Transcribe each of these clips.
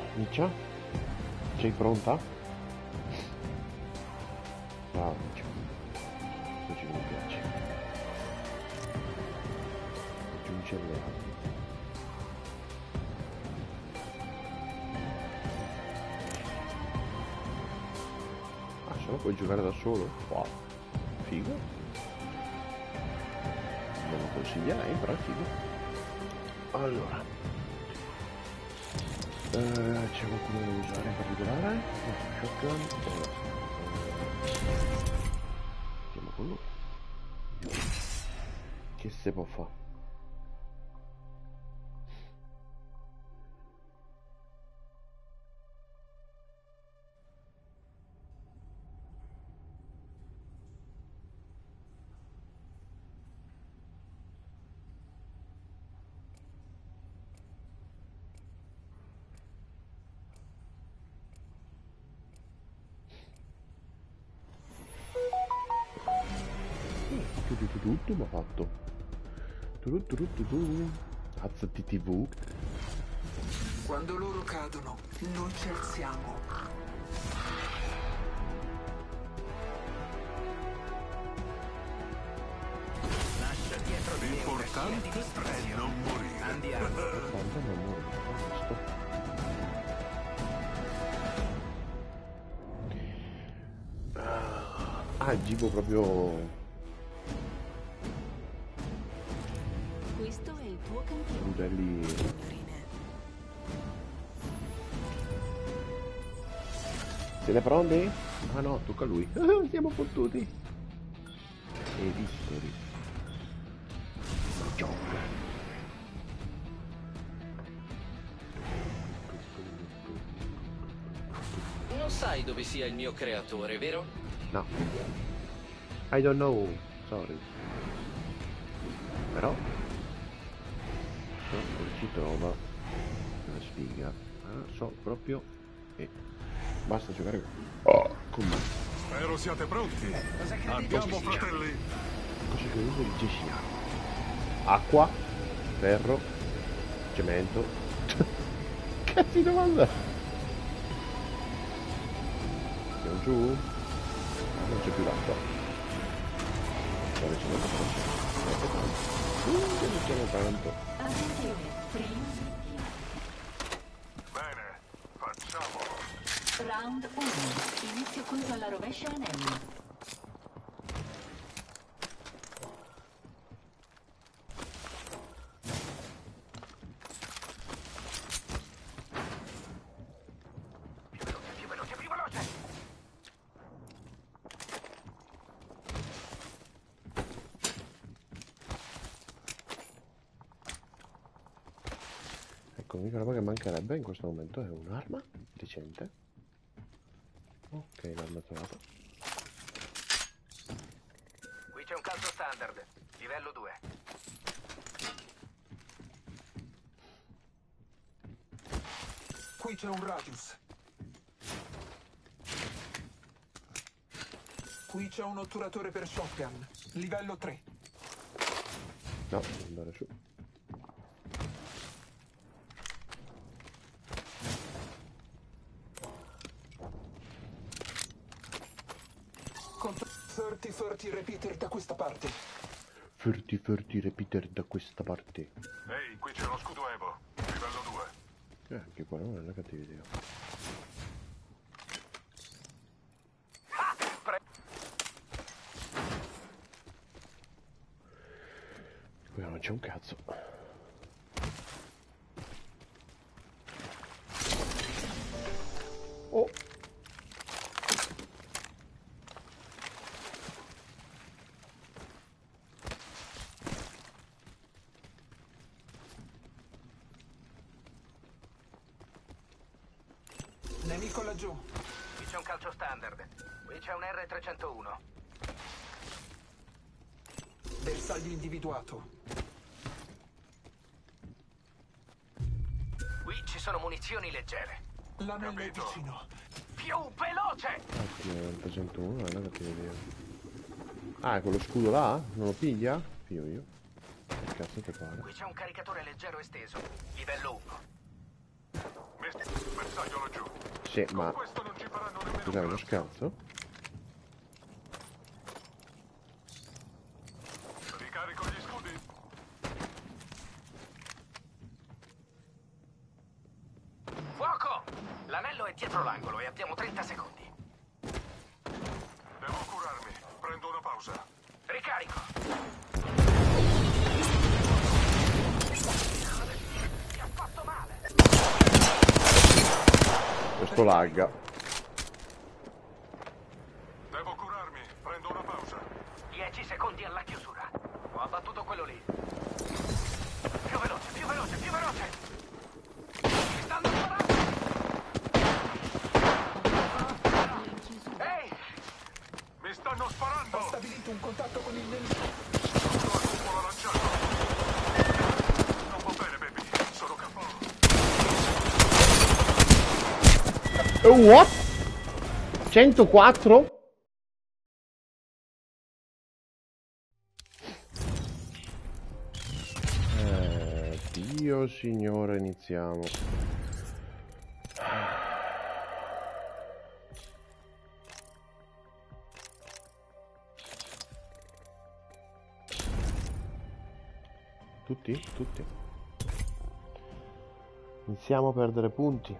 Miccia? Sei pronta? Brava Miccia. Così mi piace. Aggiungi alleati. Ah, se no puoi giocare da solo? Wow. Figo. Non lo consiglierei, però è figo. Allora. C'è qualcuno da usare in particolare? No, shotgun. Andiamo con lui. Che se può fare? Tutto mi ha fatto. Alzati TV. Quando loro cadono, noi ci alziamo. Lascia dietro di me. L'importante è non morire. Andiamo. Quando non muore, basta. Ah, il cibo proprio... Questo è il tuo campione. Modelli... Siete pronti? Ah no, tocca a lui. Siamo fottuti. E vistori. Gioca. Non sai dove sia il mio creatore, vero? No. I don't know. Sorry. Però... so dove si trova la sfiga. Ah, so proprio... E... basta giocare con me. Spero siate pronti. Andiamo, fratelli. Cosa credo di sia? Acqua, ferro, cemento. Cazzo domanda! Andiamo giù? Ah, non c'è più l'acqua. Dove c'è l'acqua? Non ce n'è tanto. Attenzione, primo. Bene, facciamolo. Round 1. Inizio colpo alla rovescia anelli. Ecco, l'unica roba che mancherebbe in questo momento è un'arma decente. Ok, l'arma trovata. Qui c'è un calcio standard, livello 2. Qui c'è un radius. Qui c'è un otturatore per shotgun, livello 3. No, devo andare su. Contro 30 repeater da questa parte. Furti repeater da questa parte. Ehi, qui c'è uno scudo Evo, livello 2. Anche qua non è una cattiva idea. Qui non c'è un cazzo. Oh! Nemico laggiù. Qui c'è un calcio standard. Qui c'è un R301. Bersaglio individuato. Qui ci sono munizioni leggere. L'anello è vicino. Più veloce! Ottimo, 101 non è una cattiva idea. Ah, quello scudo là? Non lo piglia? Figlio io. Che cazzo che pare? Qui c'è un caricatore leggero esteso, livello 1. bersaglio laggiù. Sì, ma... Questo non ci faranno nemmeno Cos'è, un uno cazzo. scherzo? Ricarico gli scudi. Fuoco! L'anello è dietro l'angolo e abbiamo 30 secondi. Devo curarmi. Prendo una pausa. Ricarico! Ti ha fatto male! Questo lagga. Devo curarmi. Prendo una pausa. 10 secondi alla chiusura. Ho abbattuto quello lì. Più veloce, più veloce, più veloce! Mi stanno sparando! Ehi! Mi stanno sparando! Ho stabilito un contatto con il nemico. Sono al cupola lanciato. Non va bene, baby. Sono capo. What? 104? Dio signore, iniziamo. Tutti? Tutti. Iniziamo a perdere punti.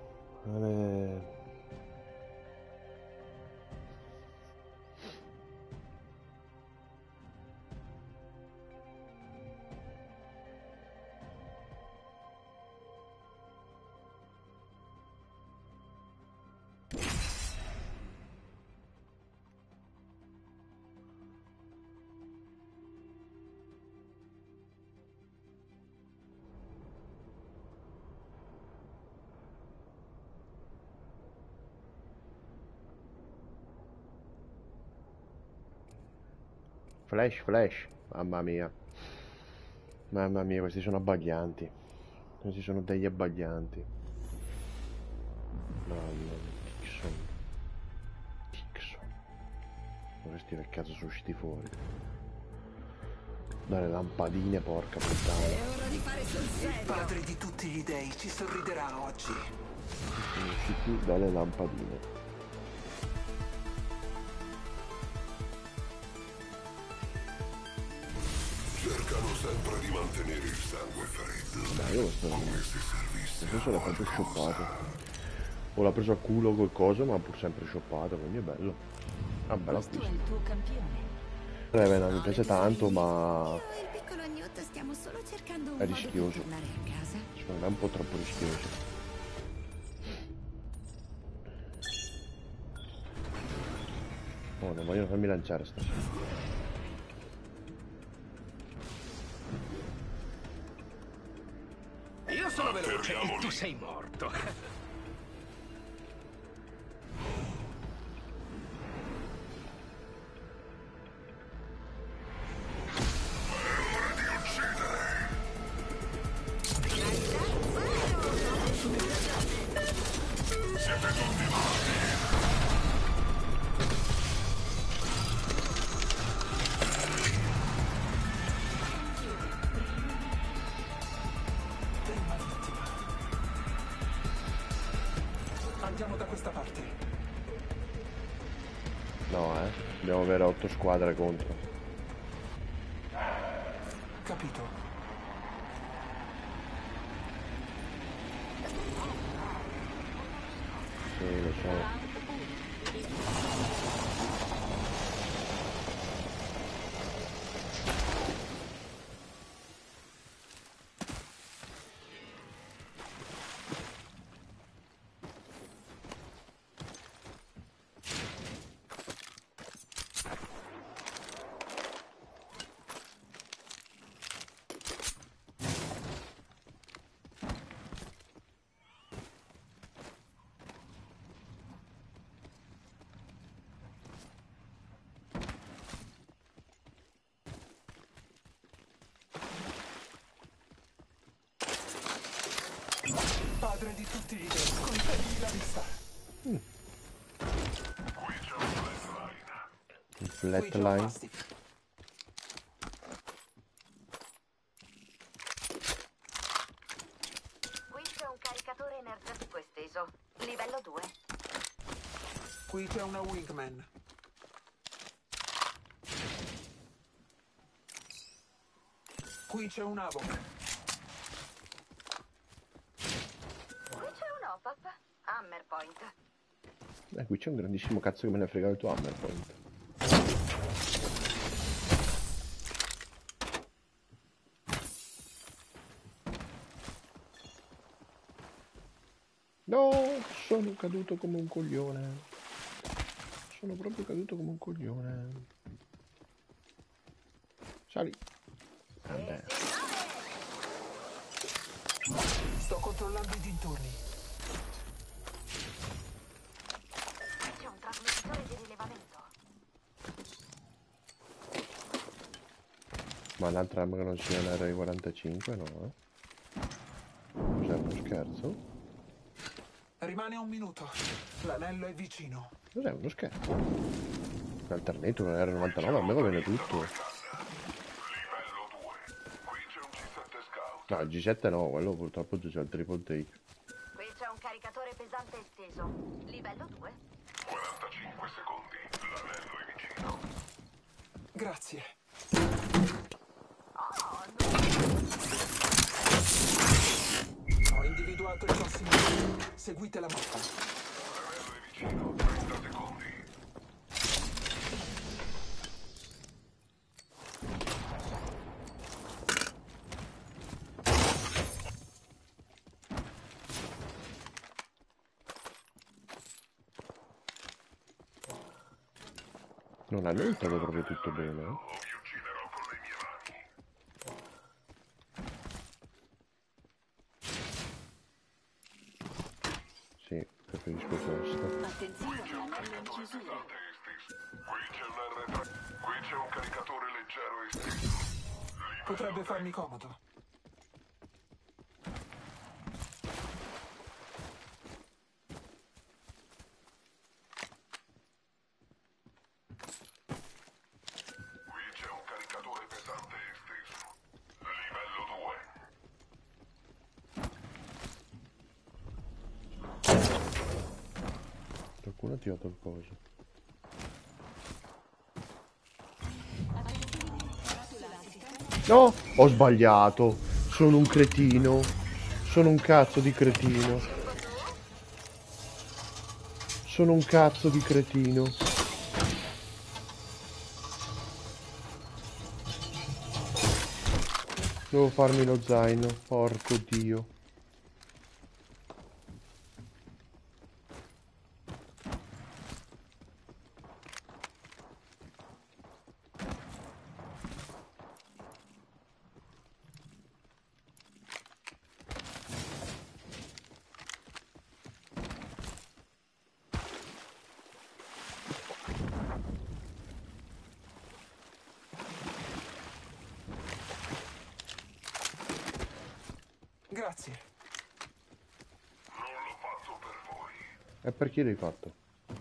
Flash, flash, mamma mia. Mamma mia, questi sono abbaglianti. Questi sono degli abbaglianti. Mamma mia, Dixon. Dixon. Questi che cazzo sono usciti fuori? Dalle lampadine, porca puttana. Il padre di tutti gli dei ci sorriderà oggi. Sono usciti dalle lampadine. Cercano sempre di mantenere il sangue freddo. Dai, io lo sto. Come se servisse Questo l'ha proprio scioppato. O l'ha preso a culo col coso, ma pur sempre scioppato, quindi è bello. Ah, bello Questo è acquisto. il tuo campione. Revenant mi piace tanto, ma Il piccolo Newt stiamo solo cercando un è modo per rischioso. tornare a casa. Secondo me è un po' troppo rischioso. Oh, non vogliono farmi lanciare stasera. Io sono veloce e tu sei morto. Andiamo da questa parte. No, dobbiamo avere 8 squadre contro. Capito. Sì, lo so. Padre di tutti gli dei, concedimi la vista. Qui c'è un flatline. Il Qui c'è un flatline. mastiff. Qui c'è un caricatore energetico esteso. Perfetto. Livello 2. Qui c'è una Wingman. Qui c'è un Avoc. Qui c'è un OPAP. Hammer Point. Qui c'è un grandissimo cazzo che me ne frega il tuo Hammer Point. No, sono caduto come un coglione. Sono proprio caduto come un coglione. Sali. Vabbè. Sto controllando i dintorni. C'è un trasmettitore di rilevamento. Ma l'altra arma che non sia un R45, no? Cos'è uno scherzo? Rimane un minuto. L'anello è vicino. Cos'è uno scherzo? L'alternator, un R99, a me va bene tutto. Livello 2. Qui c'è un G7 Scout. No, il G7 no, quello purtroppo c'è il triple take. Qui c'è un caricatore pesante esteso. Livello 2. 45 secondi. L'anello è vicino. Grazie. Ho individuato il prossimo. Seguite la mappa. L'anello è vicino. 30 secondi. Non hanno aiutato proprio tutto bene, eh? O vi ucciderò con le mie mani. Sì, preferisco questo. Attenzione, l'anello in chiusura. Qui c'è un R3. Qui c'è un caricatore leggero esteso. Potrebbe farmi comodo. Qui c'è un caricatore pesante esteso. Livello 2. Qualcuno ha tirato il coso. No, ho sbagliato. Sono un cretino. Sono un cazzo di cretino. Sono un cazzo di cretino. Devo farmi lo zaino, porco dio. Grazie. Non l'ho fatto per voi. E per chi l'hai fatto?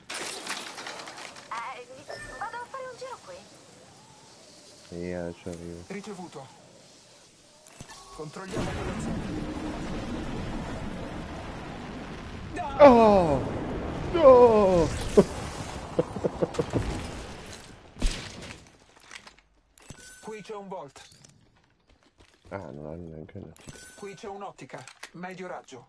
Vado a fare un giro qui. Sì, adesso arrivo. Ricevuto. Controlliamo la zona. Oh! No! Qui c'è un Volt. Ah, non ha neanche... Qui c'è un'ottica. Medio raggio.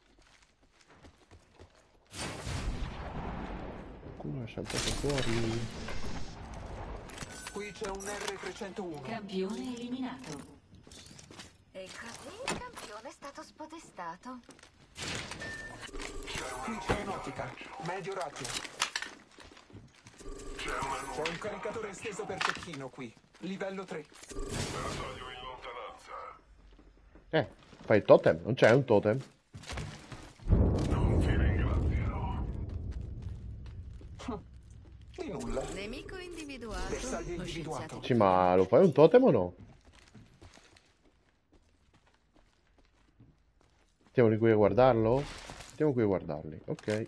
Qualcuno è saltato fuori. Qui c'è un R301. Campione eliminato. E così il campione è stato spodestato. Qui c'è un'ottica. Medio raggio. C'è un caricatore esteso per cecchino qui. Livello 3. Bersaglio in lontananza. Fai il totem? Non c'è un totem? Non ti ringrazierò. Di nulla. Nemico individuato. Bersaglio Lo individuato. scienziato. Sì, ma lo fai un totem o no? Stiamo di qui a guardarlo? Stiamo qui a guardarli, ok.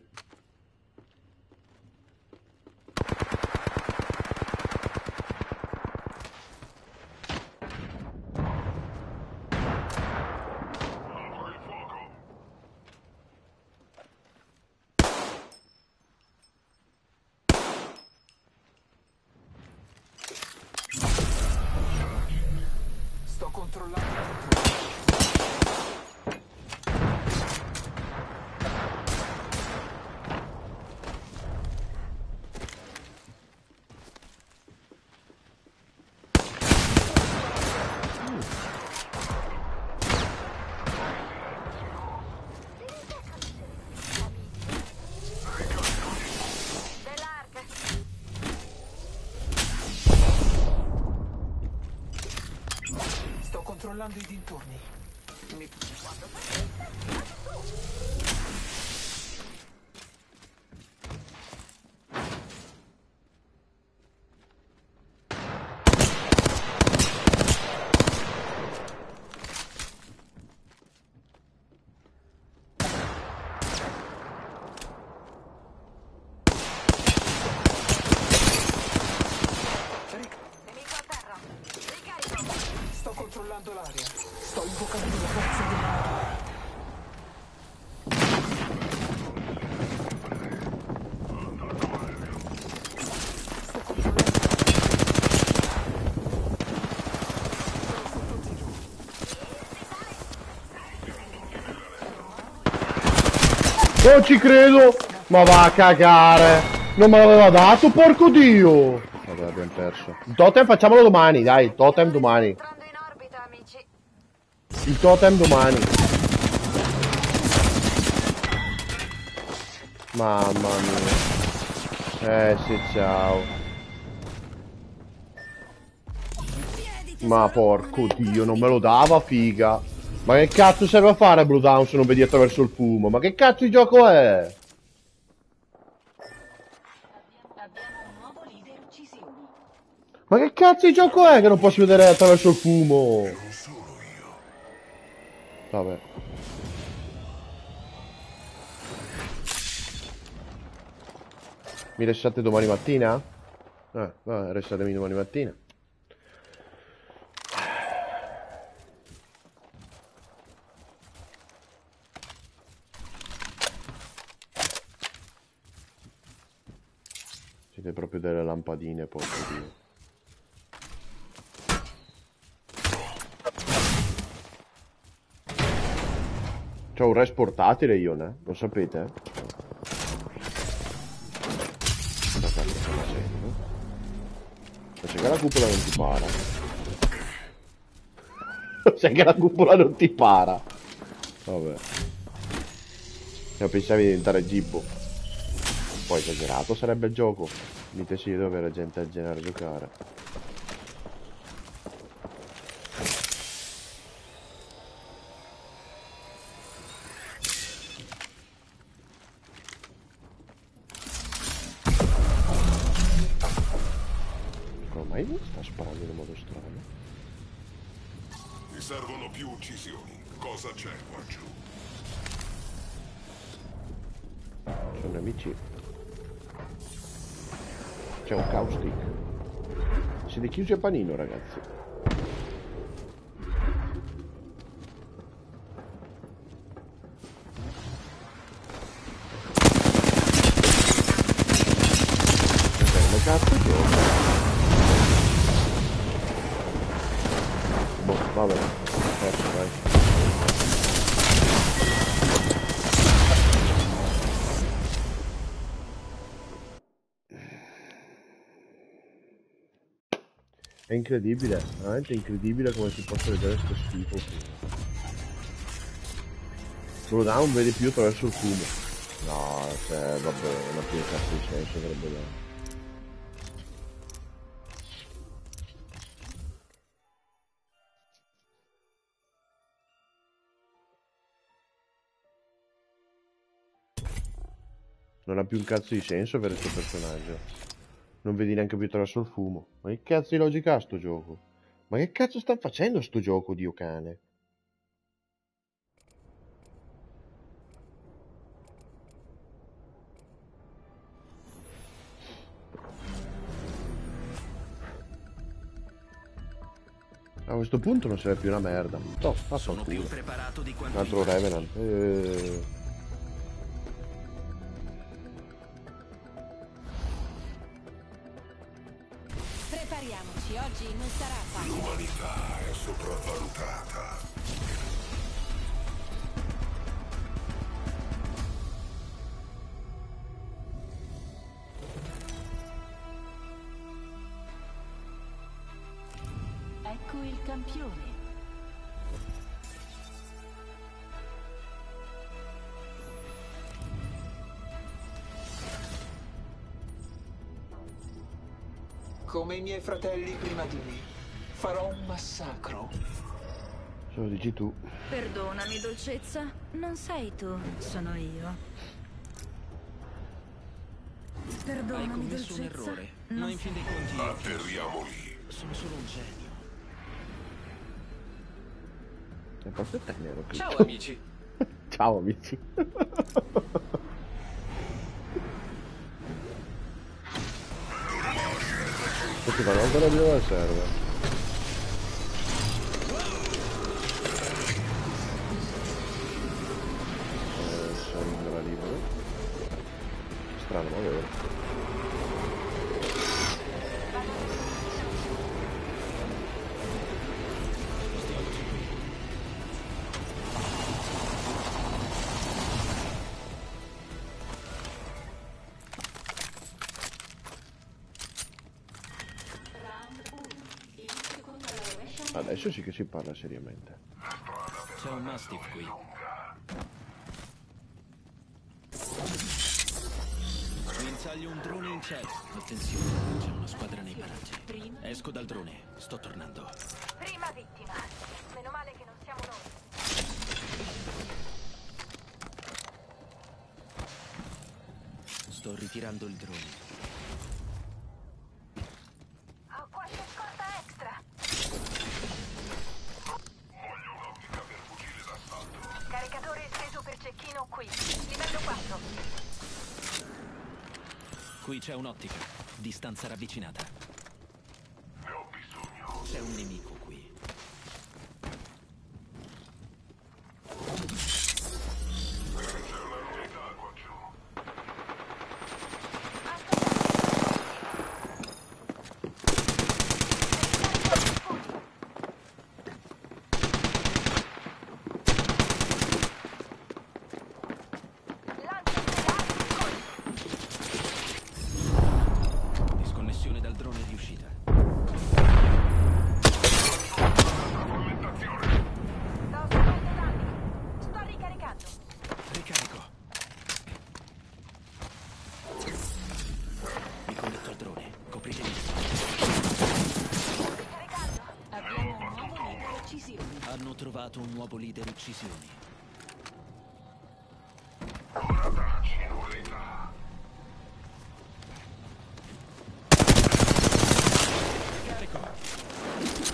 controllando i dintorni. Nemico a terra. Ricarico. Sto controllando l'aria. Sto invocando la forza della natura. Sto controllando. Sono su tutti giù. Non ci credo! Ma va a cagare! Non me l'aveva dato, porco dio! Vabbè, abbiamo perso. Il totem facciamolo domani, dai, il totem domani. Entrando in orbita, amici. Il totem domani. Mamma mia. Sì, ciao. Ma porco dio, non me lo dava, figa. Ma che cazzo serve a fare Blue Down se non vedi attraverso il fumo? Ma che cazzo di gioco è? Abbiamo un nuovo leader uccisioni. Ma che cazzo di gioco è che non posso vedere attraverso il fumo? Vabbè. Mi restate domani mattina? Vabbè, restatemi domani mattina. Siete proprio delle lampadine, porco dio. C'ho un res portatile io, ne? Lo sapete? Cosa cazzo sto facendo? Sai che la cupola non ti para. Sai che la cupola non ti para. Vabbè. Se pensavi di diventare Gibbo. Poi esagerato sarebbe il gioco. Dite sì, dove la gente del genere a giocare. Ormai mi sta sparando in modo strano. Mi servono più uccisioni. Cosa c'è qua giù? Sono amici. C'è un caustic. Siete chiusi a panino, ragazzi. Come cazzo gioco? Boh, vabbè. Perso, dai. È incredibile, veramente incredibile come si possa vedere sto schifo. Blue Down non vede più attraverso il fumo. No, cioè, vabbè, non ha più cazzo di senso, dovrebbe dare. Non ha più un cazzo di senso avere questo personaggio. Non vedi neanche più attraverso il fumo. Ma che cazzo di logica ha sto gioco? Ma che cazzo sta facendo sto gioco, Dio cane? A questo punto non serve più una merda. No, Sono più preparato di quanto un altro Revenant. Prepariamoci, oggi non sarà facile. L'umanità è sopravvalutata. Ecco il campione. Come i miei fratelli prima di me, farò un massacro. Se lo dici tu. Perdonami, dolcezza. Non sei tu, sono io. Hai Perdonami, commesso un dolcezza. errore, ma in fin dei conti Atterriamo lì. sono solo un genio. E forse è nero. Ciao amici. Ciao amici. Questi fanno ancora più dal server. Sembra libero. Strano, ma vero. Adesso sì che si parla seriamente. C'è un mastiff qui. Guinzaglio un drone in cielo. Attenzione, c'è una squadra nei paraggi. Esco dal drone, sto tornando. Prima vittima. Meno male che non siamo noi. Sto ritirando il drone. Ho qualche scorta extra. Voglio un'ottica per fucile d'assalto. Caricatore esteso per cecchino qui. Livello 4. Qui c'è un'ottica. Distanza ravvicinata. Ne ho bisogno. C'è un nemico qui. C'è una novità qua giù. Disconnessione dal drone riuscita. Frammentazione. Sto subendo danni. Sto ricaricando. Ricarico. Mi connetto al drone. Copritemi. Ricaricando. Abbiamo un nuovo leader uccisioni. Hanno trovato un nuovo leader uccisioni. Ora dacci novità. Carico.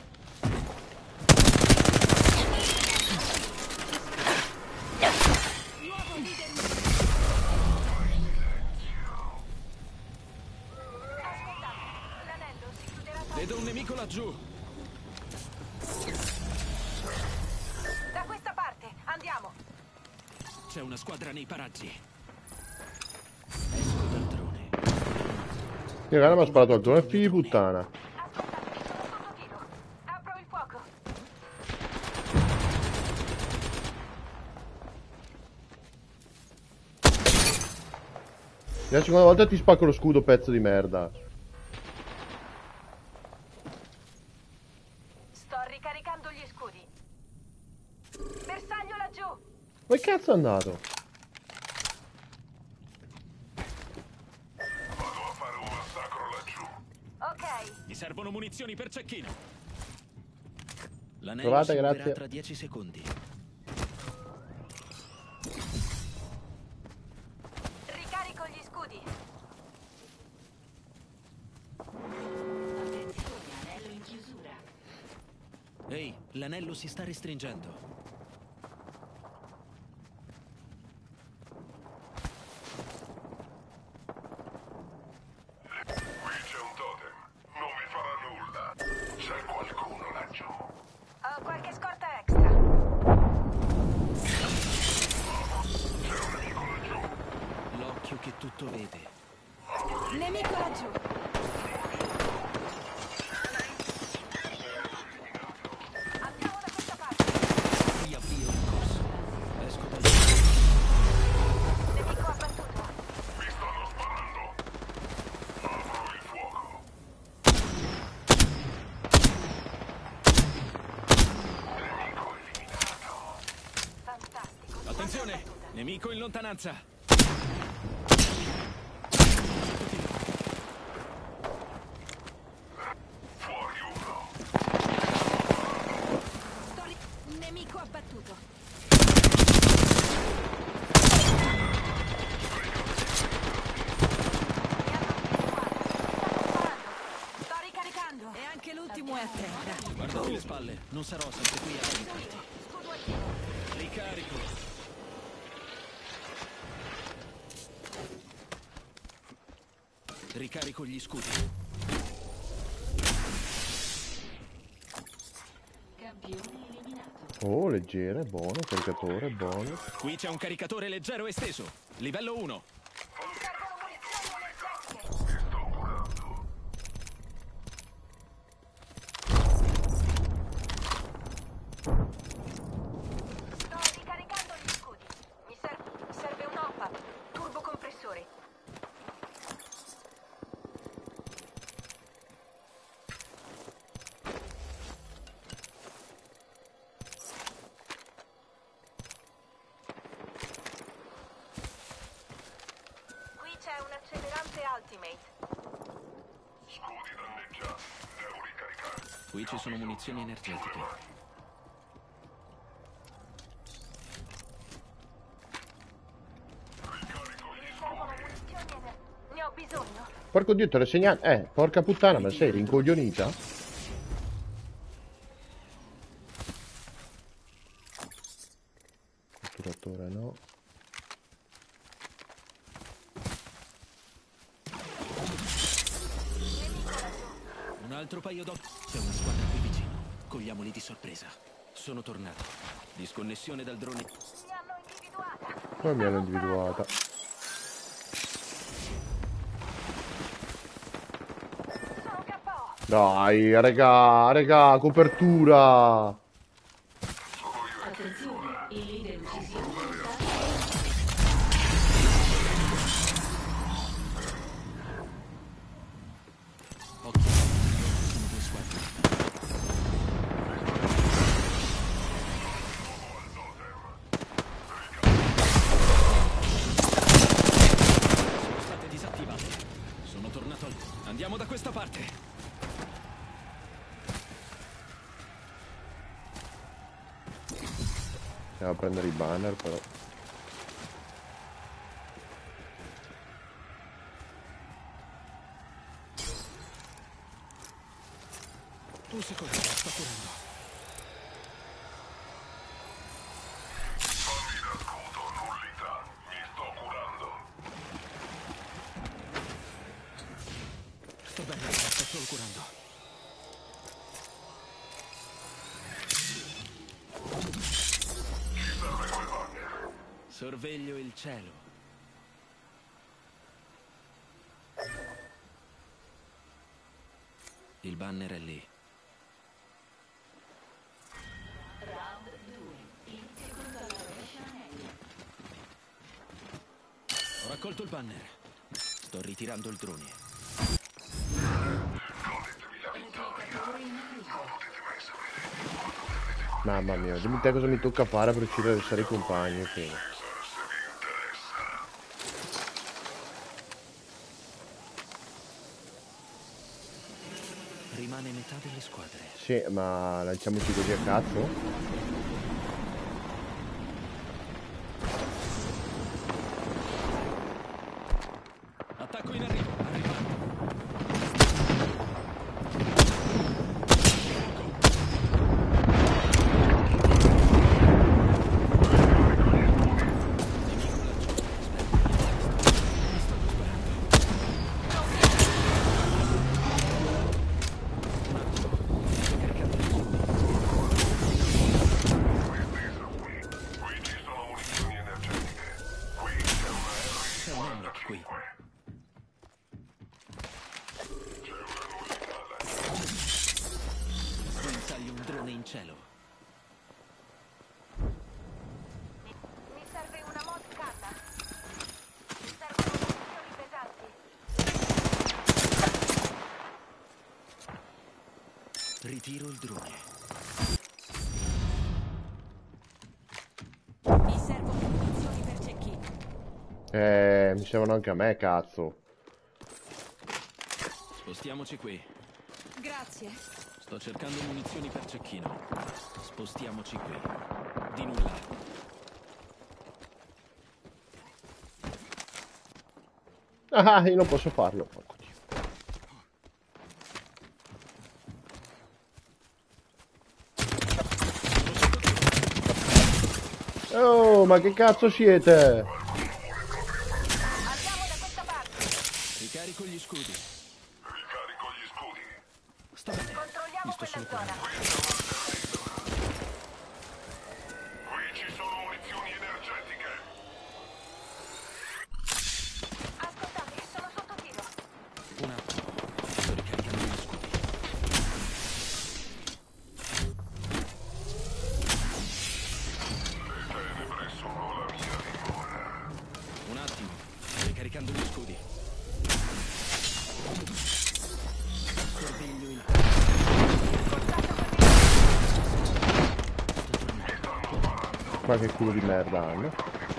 L'anello si chiuderà Vedo un nemico laggiù. da questa parte. Andiamo. C'è una squadra nei paraggi. Esco dal drone. Io cara mi ha sparato al drone, figli di puttana. Aspettate, sono sotto tiro. Apro il fuoco. La seconda volta ti spacco lo scudo, pezzo di merda. Sto ricaricando gli scudi. Bersaglio laggiù. Dove cazzo è andato? Vado a fare un massacro laggiù. Ok. Mi servono munizioni per cecchino. L'anello Trovate, si muoverà grazie. tra 10 secondi. Ricarico gli scudi. Attenzione, anello in chiusura. Ehi, l'anello si sta restringendo. Qui c'è un totem. Non mi farà nulla. C'è qualcuno laggiù. Ho qualche scorta extra. C'è un nemico laggiù. L'occhio che tutto vede. Nemico laggiù. Andiamo da questa parte. Riavvio il corso. Esco dal drone. Nemico abbattuto. Mi stanno sparando. Apro il fuoco. Nemico eliminato. Fantastico. Attenzione! Squadra abbattuta. Nemico in lontananza. Fuori uno. abbattuto. Sto ricaricando. E anche l'ultimo è a terra. Guardati le spalle, non sarò sempre qui a aiutarti. Ricarico. Ricarico gli scudi. Campione eliminato. Oh, leggere, buono, caricatore, buono. Qui c'è un caricatore leggero esteso. Livello 1. Sto ricaricando gli scudi. Mi serve un OPA. Turbocompressore. Qui c'è un accelerante Ultimate. Scudi danneggiati. Devo ricaricare. Qui ci sono munizioni energetiche. Ne ho bisogno. Porco dio, te l'ho segnato. Porca puttana, ma sei rincoglionita? Catturatore no. Un altro paio d'occhi. C'è una squadra qui vicino. Cogliamoli di sorpresa. Sono tornato. Disconnessione dal drone. Mi hanno individuata. Poi mi hanno individuata. Sono KO. Dai, raga, copertura. Attenzione, il leader uccisione. Occhio. Sono due squadre. Sono state disattivate. Sono tornato al... Andiamo da questa parte. Andiamo a prendere i banner però. Un secondo, sto curando. Fammi da scudo, nullità. Mi sto curando. Sto bene, sto solo curando. Sorveglio il cielo. Il banner è lì. Round 2. Inizia contro la rovescia anelli. Ho raccolto il banner. Sto ritirando il drone. Replicatore in arrivo. Mamma mia, dimmi te cosa mi tocca fare per riuscire ad essere i compagni, ok. Rimane metà delle squadre. Sì, ma lanciamoci così a cazzo? Attacco in arrivo. Arrivando. Qui ci sono munizioni energetiche. Qui c'è una C'è un Henrik qui. Guinzaglio un drone in cielo. Mi serve una mod canna. Mi servono munizioni pesanti. Ritiro il drone. Mi servono munizioni per cecchino. Mi servono anche a me, cazzo. Spostiamoci qui. Grazie. Sto cercando munizioni per cecchino. Spostiamoci qui. Di nulla. Ah, io non posso farlo. Porco Dio. Oh, ma che cazzo siete? Andiamo da questa parte. Ricarico gli scudi. Ricarico gli scudi. Sta bene. Controlliamo Mi sto quella solo zona. Qui ci sono munizioni energetiche. Ascoltate, sono sotto tiro. un attimo. Sto ricaricando gli scudi. Tenebre sono la mia dimora. Un attimo. Sto ricaricando gli scudi. Sorveglio il... Qualche culo di merda hanno.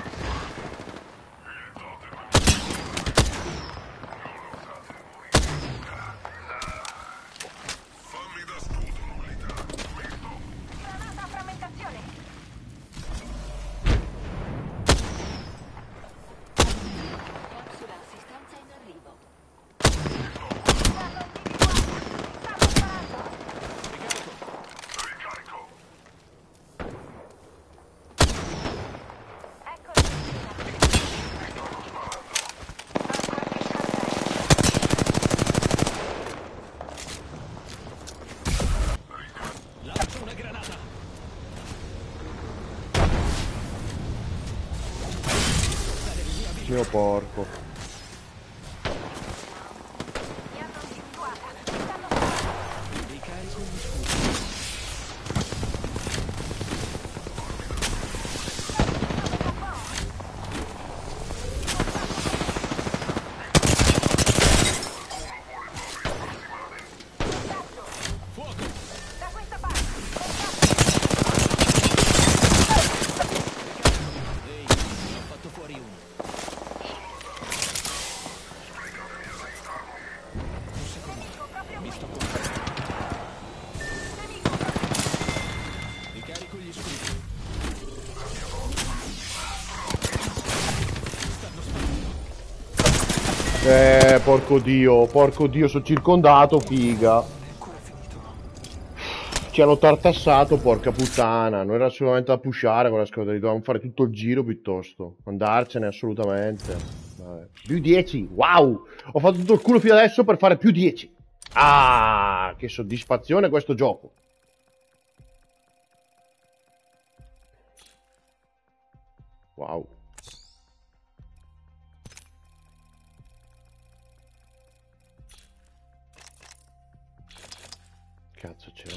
Fammi da scudo, Lolita. Granata a frammentazione. Capsula assistenza in arrivo. Stanno individuati. Stanno sparando. Ricarico. Ecco il vicino. Ancora più scartelli. Lancio una granata. Mio porco. Mi hanno individuata. Stanno sparando. Ricarico gli scudi. Fuoco. Da questa parte. Ehi, ne ho fatto fuori uno. Un secondo. Mi sto concentrando. Ricarico gli scudi. Stanno sparando. Porco Dio, sono circondato, figa. Ci hanno tartassato, porca puttana. Non era assolutamente da pushare quella squadra, dovevamo fare tutto il giro piuttosto. Andarcene assolutamente. Vabbè. Più 10, wow! Ho fatto tutto il culo fino adesso per fare più 10. Ah, che soddisfazione questo gioco. Wow. Cazzo c'è?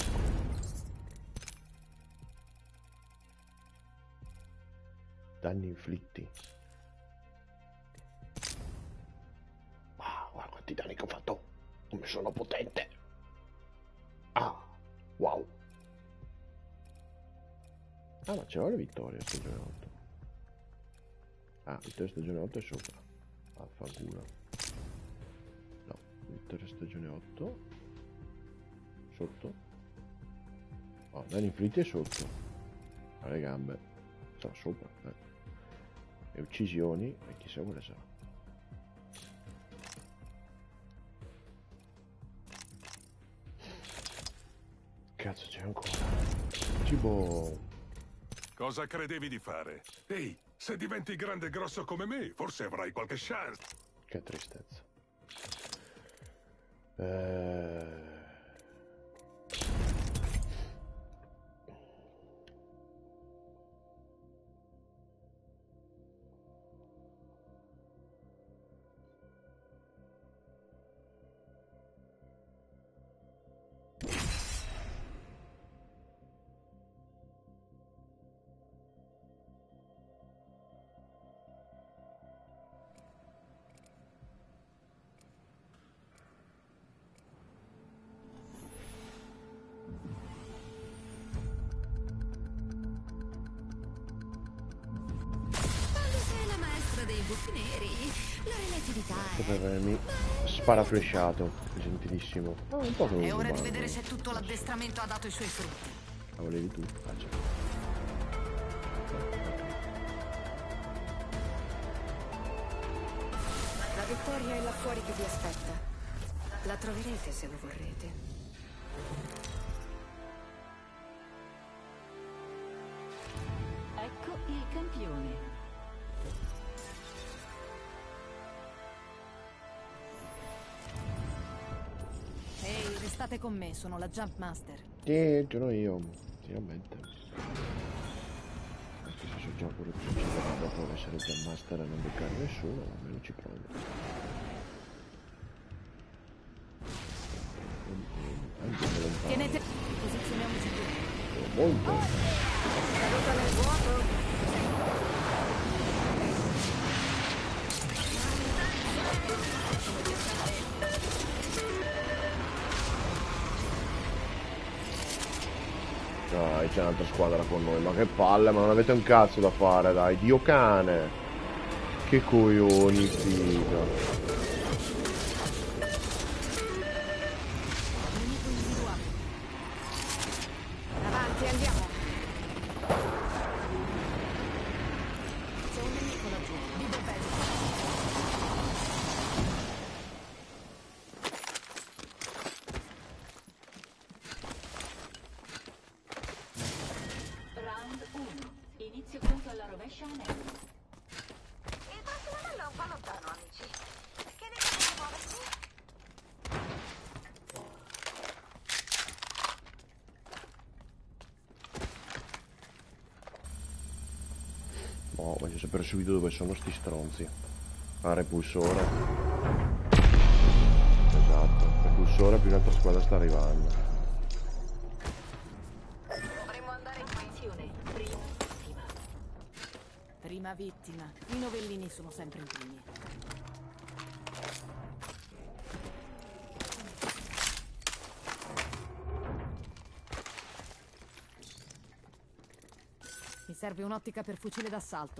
Danni inflitti. Ah, guarda quanti danni che ho fatto. Come sono potente. Ah, wow. Ah, ma c'era le vittorie stagione 8. Ah, vittoria stagione 8 è sopra. Affanculo. No, vittoria stagione 8. Sotto. Oh, danni inflitti è sotto. Alle gambe. Sta sopra. E uccisioni. E chissà quale sarà. Cazzo c'è ancora. Cibo. Cosa credevi di fare? Ehi, se diventi grande e grosso come me, forse avrai qualche chance. Che tristezza. Quando sei la maestra dei buchi neri, la relatività Per è... avermi sparaflesciato. Gentilissimo. Ah, un po' come È ora di umano. vedere se tutto l'addestramento ha dato i suoi frutti. La volevi tu? Ah, certo. vittoria è là fuori che vi aspetta. La troverete se lo vorrete. Ecco il campione. Ehi, restate con me, sono la Jump Master. Sono io, finalmente. Anche se so già quello che succederà dopo essere già master e non beccare nessuno, ma almeno ci provo. Andiamo lontano. Tenete, posizioniamoci qui. Molto. Caduta nel vuoto. Dai, c'è un'altra squadra con noi, ma che palle, ma non avete un cazzo da fare, dai, Dio cane. Che coglioni, figa. Avanti, andiamo. C'è un nemico laggiù, vi do bene. Round 1. Inizio punto alla rovescia anello. Il prossimo anello è un po' lontano, amici. Che ne dite di muoversi? Boh, voglio sapere subito dove sono sti stronzi. Ah, repulsore. Esatto, repulsore più un'altra squadra sta arrivando. Dovremmo andare in Attenzione, prima vittima. Prima vittima. I novellini sono sempre i primi. Mi serve un'ottica per fucile d'assalto.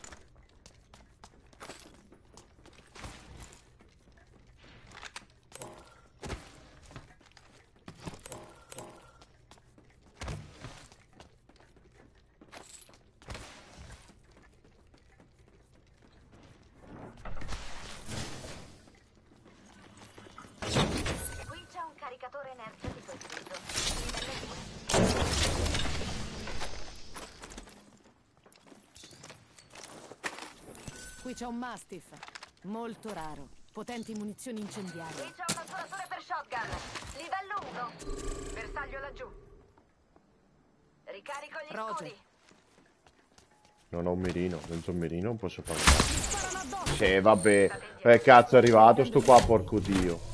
Qui c'è un caricatore energetico esteso. Livello 2. Qui c'è un Mastiff. Molto raro. Potenti munizioni Qui incendiarie. c'è un otturatore per shotgun. Livello 1. Bersaglio laggiù. Ricarico gli Roger. scudi. Non ho un mirino, senza un mirino non posso fare. Mi sparano addosso! Sì, vabbè. Cazzo è arrivato sto qua, porco dio.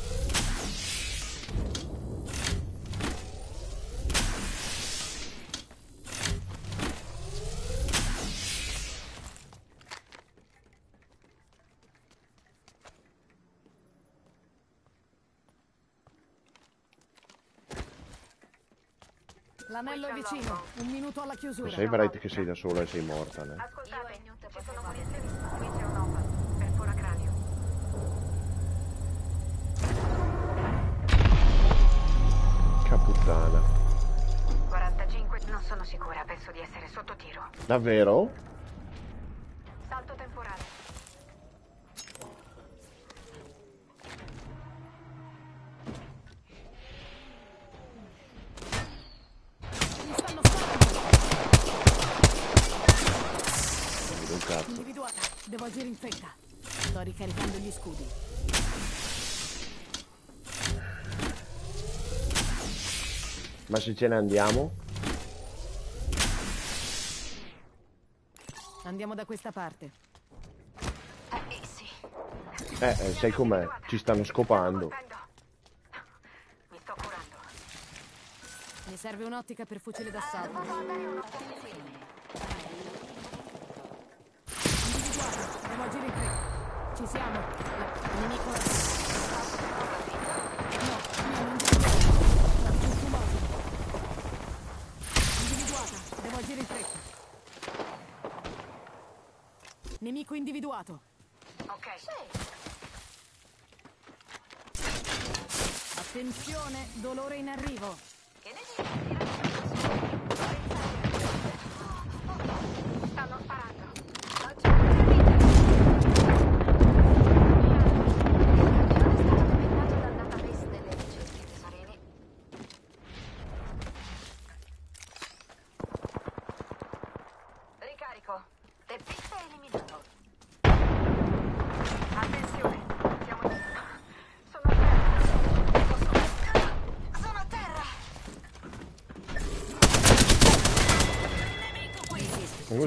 L'anello è vicino. Un minuto alla chiusura. Sei veramente che sei da sola e sei morta, né? Ascoltate, ci sono munizioni. Qui c'è un OPA. Perfora cranio. Puttana. 45. Non sono sicura, penso di essere sotto tiro. Davvero? Salto temporale. Mi stanno sparando. Non vedo un cazzo. Individuata. Devo agire in fretta. Sto ricaricando gli scudi. Ma se ce ne andiamo? Andiamo da questa parte. Sì. Sai com'è? Ci stanno scopando. Mi sto curando. Mi serve un'ottica per fucile d'assalto. Individuato. Devo agire in fretta. Ci siamo. Il nemico è... No, non individuato. Individuata. Devo agire in fretta. Nemico individuato. Ok. Attenzione, dolore in arrivo. Che ne dici? Stanno sparando.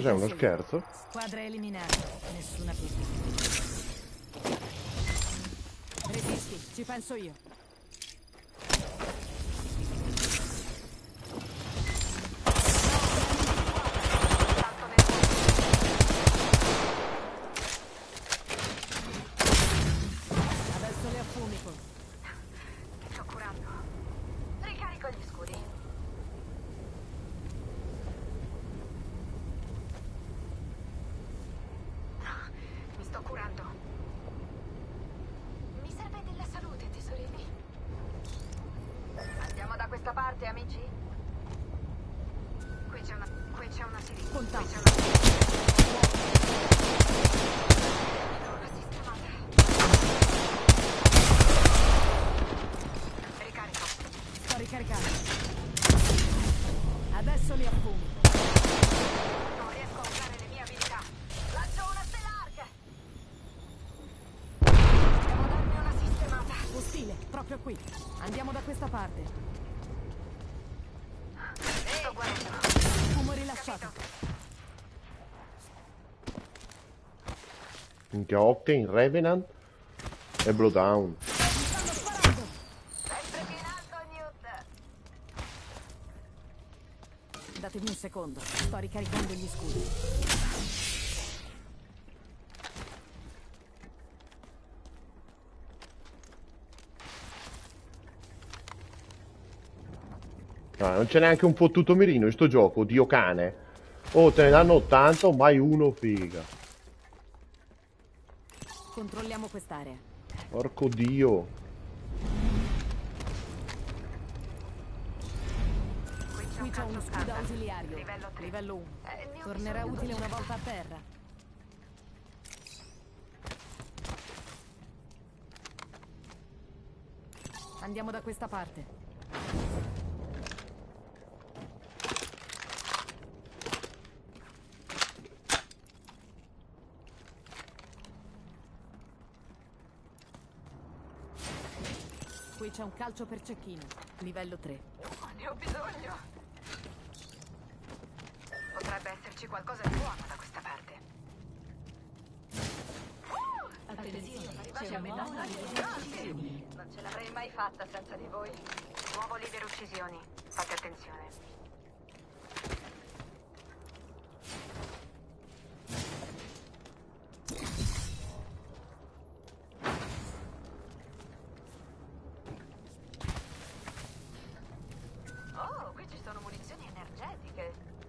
Cos'è, uno scherzo? Squadra eliminata. Nessuna pietà. Resisti, ci penso io. Adesso le affumico. Mi sto curando. Ricarico gli scudi. Mi sto curando. Mi serve della salute, tesorini. Andiamo da questa parte, amici? Qui c'è una siringa. Contatto. Qui c'è una sistemata. Ricarico. Sto ricaricando. Adesso li affumo. Non riesco a usare le mie abilità. Lancio una Stelarc. Devo darmi una sistemata. Ostile, proprio qui. Andiamo da questa parte. Sto guardando. Fumo rilasciato. Minchia, Octane, Revenant e Blowdown. Stanno sparando. Sempre più in alto, Newt. Datemi un secondo. Sto ricaricando gli scudi. Ah, non c'è neanche un fottuto mirino in sto gioco, Dio cane. Oh, te ne danno 80, mai uno, figa. Controlliamo quest'area. Porco Dio. Qui c'è uno scudo ausiliario. Livello 3. Livello 1. Il mio Tornerà bisogno utile una non c'è. volta a terra. Andiamo da questa parte. Qui c'è un calcio per cecchino. Livello 3. Ne ho bisogno. Potrebbe esserci qualcosa di buono da questa parte. Attenzione, Arrivati c'è a un metà nuovo livello di uccisioni. Non ce l'avrei mai fatta senza di voi. Nuovo leader uccisioni. Fate attenzione. Oh, qui ci sono munizioni energetiche.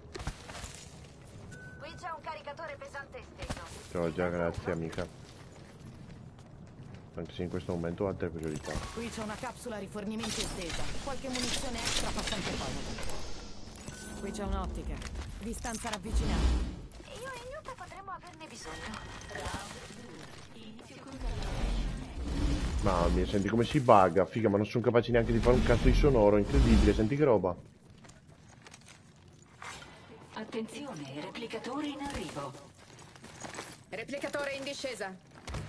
Qui c'è un caricatore pesante esteso. Ciao, già, grazie, amica. Anche se in questo momento ho altre priorità. Qui c'è una capsula rifornimenti estesa. Qualche munizione extra fa sempre comodo. Qui c'è un'ottica. Distanza ravvicinata. Io e Newt potremmo averne bisogno. Inizio controllo. Mamma mia, senti come si bugga, figa, ma non sono capaci neanche di fare un cazzo di sonoro, incredibile, senti che roba. Attenzione, replicatore in arrivo. Replicatore in discesa.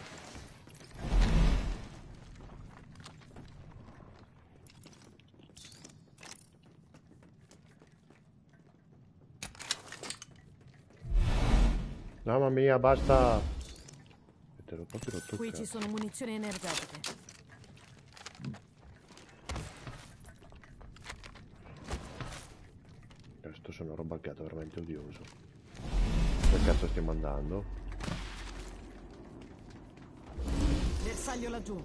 Mamma mia, basta. Te l'ho proprio rotto il Qui cazzo. ci sono munizioni energetiche. Questo sonoro buggato, veramente odioso. Che cazzo stiamo andando? Bersaglio laggiù.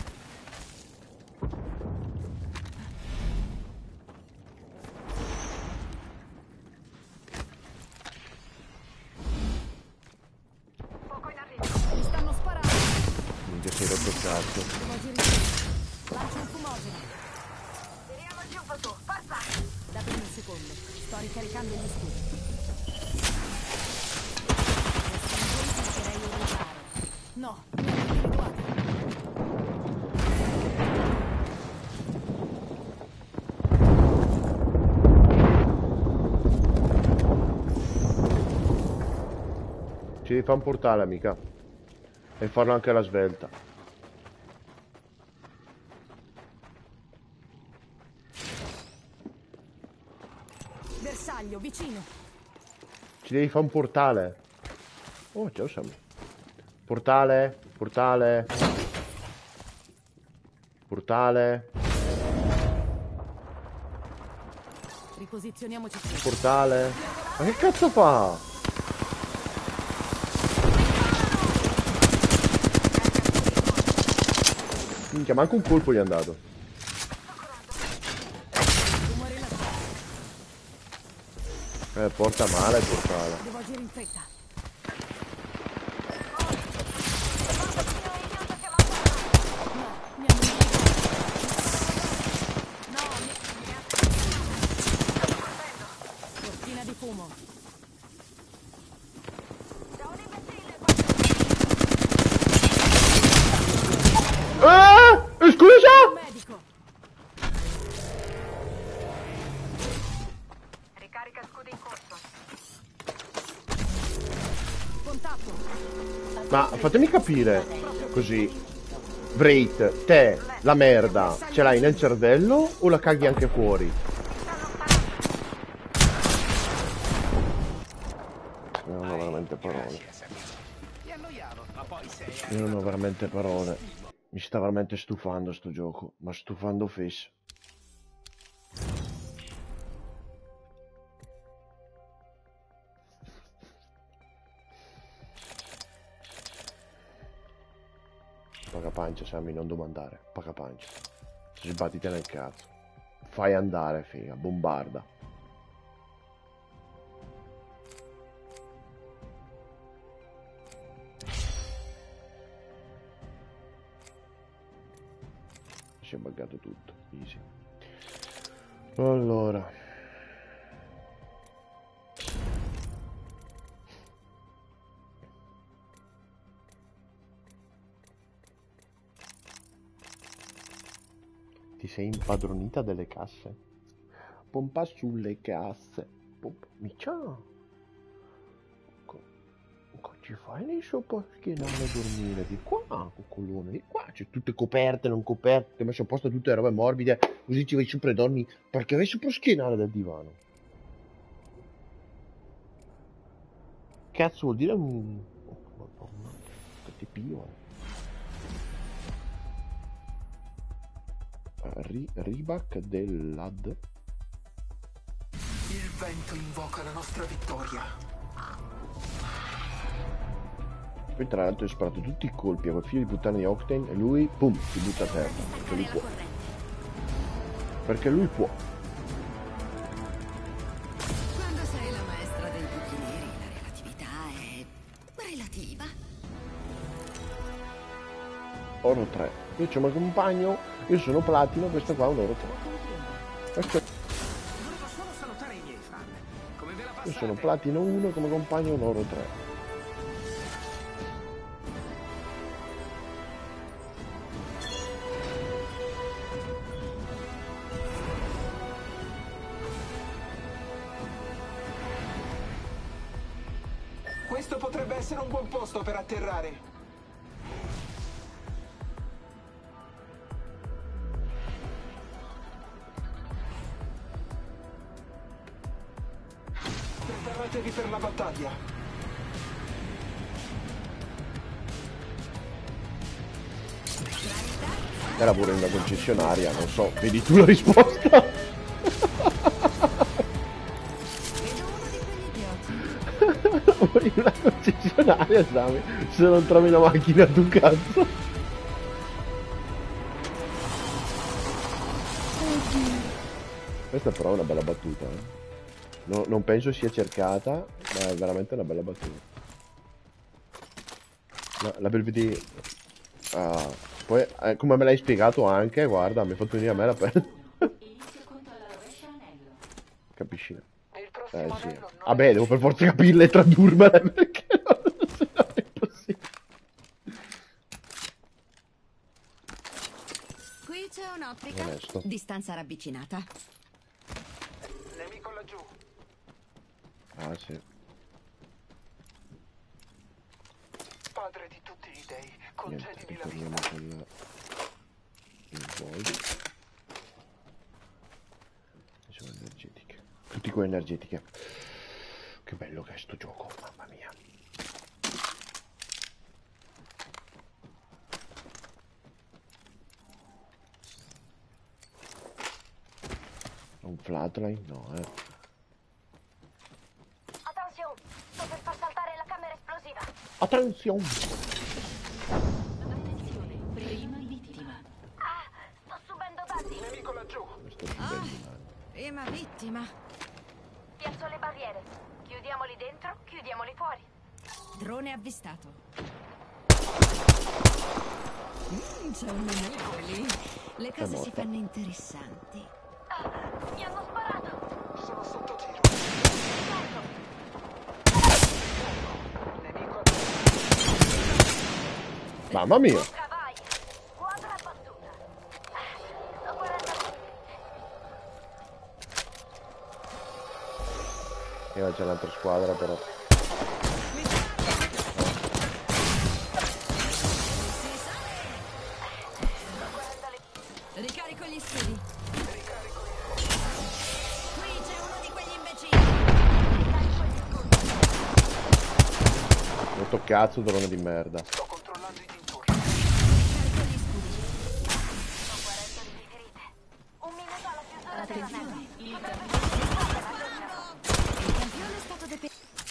Poco in arrivo. Mi stanno sparando. Minchia, sei rotto il cazzo. Fumogeni in. Lancio un fumogeno. Tiriamoci un po' su. Forza! Datemi un secondo. Sto ricaricando gli scudi. Cercherei un riparo. No, mi hanno individuato. Ci devi fare un portale, amica. E farlo anche alla svelta. Bersaglio, vicino. Ci devi fare un portale. Oh, ciao Sam. Portale, portale. Portale. Riposizioniamoci qui. Portale. Ma che cazzo fa? Minchia, manco un colpo gli è andato. Porta male il portale. Devo agire in fretta. Cortina di fumo. Scusa? Medico. Ricarica scudi in corso. Contatto. Ma fatemi capire, così. Wraith, te, la merda, ce l'hai nel cervello o la caghi anche fuori? Non ho veramente parole. Io non ho veramente parole. Mi sta veramente stufando sto gioco, ma stufando face. Paga pancia, Sammy, non domandare. Paga pancia. Sbattite nel cazzo. Fai andare, figa, bombarda. Si è buggato tutto, easy. Allora. Ti sei impadronita delle casse? Pompa sulle casse. Miccia. Ci fai lì sopra schienale a dormire? Di qua, coccolone, di qua. C'è tutte coperte, non coperte. Ti ho messo a posto tutte le robe morbide. Così ci vai sopra e dormi. Perché vai sopra schienale del divano. Cazzo vuol dire un... Oh, madonna. Che ti pio, Ribac del LAD. Il vento invoca la nostra vittoria. Poi tra l'altro hai sparato tutti i colpi a quel figlio di puttana di Octane e lui, pum, si butta a terra. Perché lui può. Perché lui può. Quando sei la maestra dei buchi neri, la relatività è relativa. Oro 3. Io c'ho un compagno, io sono platino, questo qua è un oro 3. Questo... Volevo solo salutare i miei fan. Come ve la passate? Io sono platino 1 come compagno un oro 3. Questo potrebbe essere un buon posto per atterrare. Preparatevi per la battaglia. Era pure in una concessionaria, non so, vedi tu la risposta? In una concessionaria, Sami, se non trovi la macchina tu cazzo. Questa però è una bella battuta, eh. Non penso sia cercata, ma è veramente una bella battuta. La Belvedere... Ah, poi, come me l'hai spiegato anche, guarda, mi hai fatto venire a me la pelle. Capisci? Sì. Vabbè, devo per forza capirle e tradurmele, perché se no è impossibile. Qui c'è un'ottica. Onesto. Distanza ravvicinata. Nemico laggiù. Ah, sì. Padre di tutti gli dei, Niente, concedimi la ritorniamo vita. con il Void. Sono energetiche. Tutti con energetiche. Che bello. bello che è sto gioco, mamma mia. Un flatline? No, Attenzione, sto per far saltare la camera esplosiva. Attenzione! Attenzione, prima vittima. Ah, sto subendo danni. Nemico laggiù. Mi sto subendo male. Prima vittima. Piazzo le barriere. Chiudiamoli dentro, chiudiamoli fuori. Drone avvistato. C'è un nemico lì. Le cose si morta. fanno interessanti. Ah, mi hanno sparato. Sono sotto tiro. Nemico Mamma mia! Ora vai. Squadra battuta. Sto guardando. E c'è un'altra squadra però. Ricarico gli scudi. Qui c'è uno di quegli imbecilli. Molto cazzo, drone di merda. sto controllando i dintorni. Ricarico gli scudi. Ho 40 di ferite. Un minuto alla chiusura della nave. Attenzione, il Il campione è stato depe...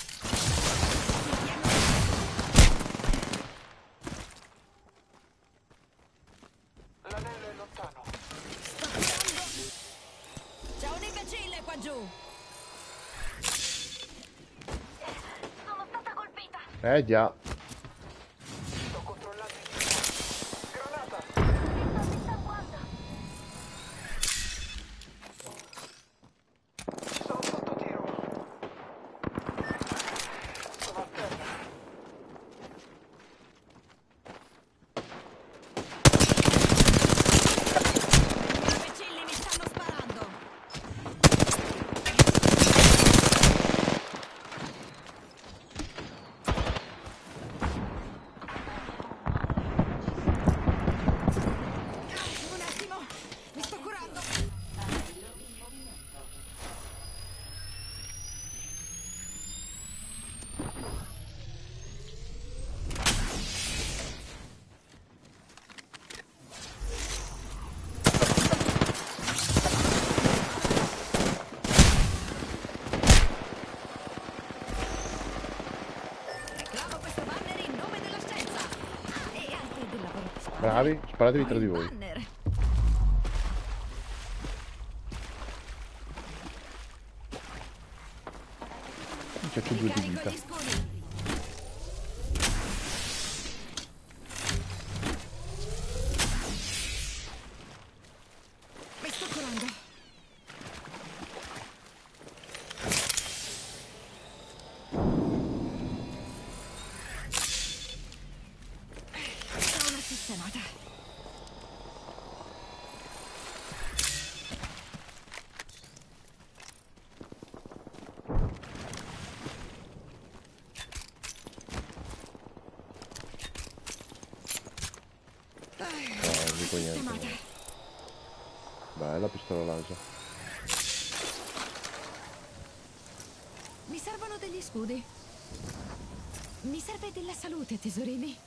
L'anello è lontano. Sto curando. C'è un imbecille qua giù. Sono stata colpita. Già. Sto controllando i dintorni. Granata. Mi sto dissanguando. Sono sotto tiro. Sono a terra. Gli imbecilli mi stanno sparando. Un attimo, mi sto curando. Reclamo questo banner in nome della scienza. Ah, e anche del lavoro di squadra. Bravi, sparatevi tra Il di voi. banner. C'è più due di Ricarico vita. gli scudi. Mi sto curando. Ho una sistemata. Non dico niente. Bella pistola laser. Mi servono degli scudi. Mi serve della salute, tesorini.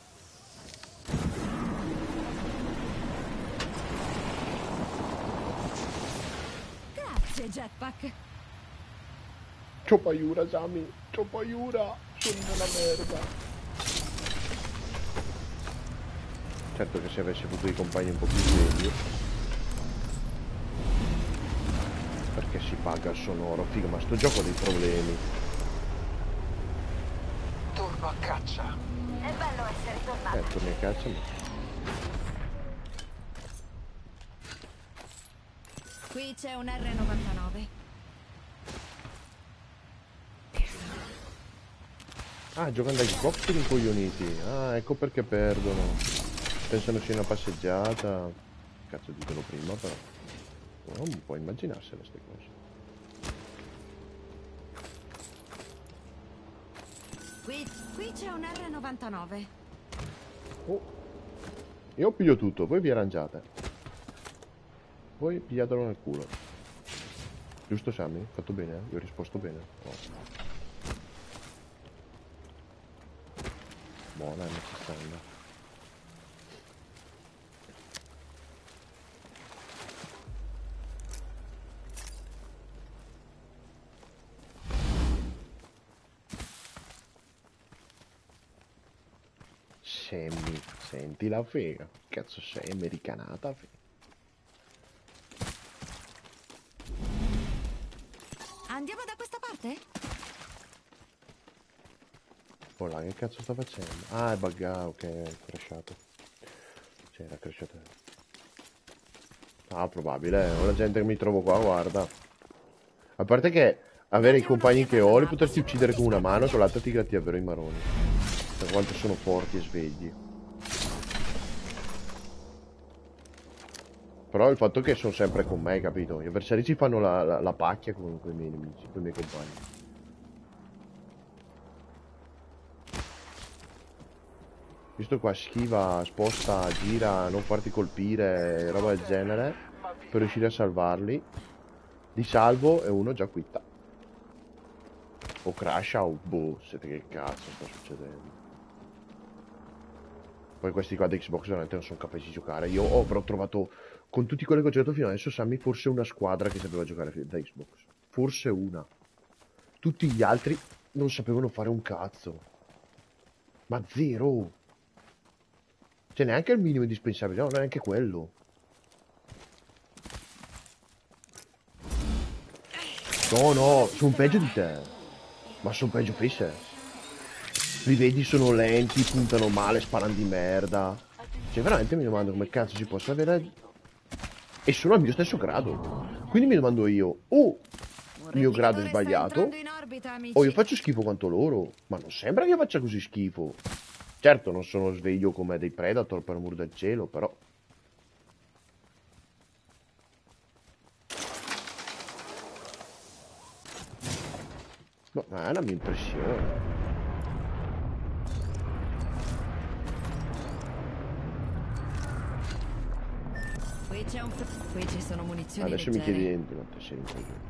Grazie, Jetpack. C'ho paura, Sami. C'ho paura. Sono nella merda. Certo che se avessi avuto dei compagni un po' più svegli. Perché si paga il sonoro. Figa, ma sto gioco ha dei problemi. Turbo a caccia. È bello essere tornati. Torni a caccia, ma... Qui c'è un R99. Ah, giocando a Xbox sono incoglioniti. Ah, ecco perché perdono. Pensano sia una passeggiata. Cazzo, ditelo prima, però. Non può immaginarsene queste cose. Qui c'è un R99. Oh. Io piglio tutto, voi vi arrangiate. Voi pigliatelo nel culo. Giusto, Sammy? Fatto bene? Io ho risposto bene. Oh. Buona, non ci stanno. Sammy, senti la fega. Cazzo sei americanata, fega. Andiamo da questa parte? Oh là, che cazzo sta facendo? Ah, è buggato, ok, è crashato. C'era crashato. Ah, probabile, o la gente che mi trovo qua, guarda. A parte che avere i compagni che ho li potresti uccidere con una mano e con l'altra ti gratti davvero i maroni. Per quanto sono forti e svegli. Però il fatto che sono sempre con me, capito? Gli avversari ci fanno la pacchia con i miei nemici, con i miei compagni. Questo qua schiva, sposta, gira, non farti colpire, roba del genere, per riuscire a salvarli. Li salvo e uno già quitta. O crasha o boh, siete che cazzo sta succedendo. Poi questi qua di Xbox veramente non sono capaci di giocare. Io ho però trovato, con tutti quelli che ho giocato fino adesso, Sammy, forse una squadra che sapeva giocare da Xbox. Forse una. Tutti gli altri non sapevano fare un cazzo. Ma zero. Cioè neanche il minimo indispensabile, no, neanche quello. No, sono peggio di te. Ma sono peggio Fisher. Li vedi, sono lenti, puntano male, sparano di merda. Cioè veramente mi domando come cazzo si possa avere... E sono al mio stesso grado. Quindi mi domando io, o il mio grado è sbagliato, o io faccio schifo quanto loro. Ma non sembra che io faccia così schifo. Certo, non sono sveglio come dei Predator per amor del cielo, però... No, ma è una mia impressione. Qui ci sono munizioni Adesso mi leggere. chiedi dentro, ma te sei un coglione.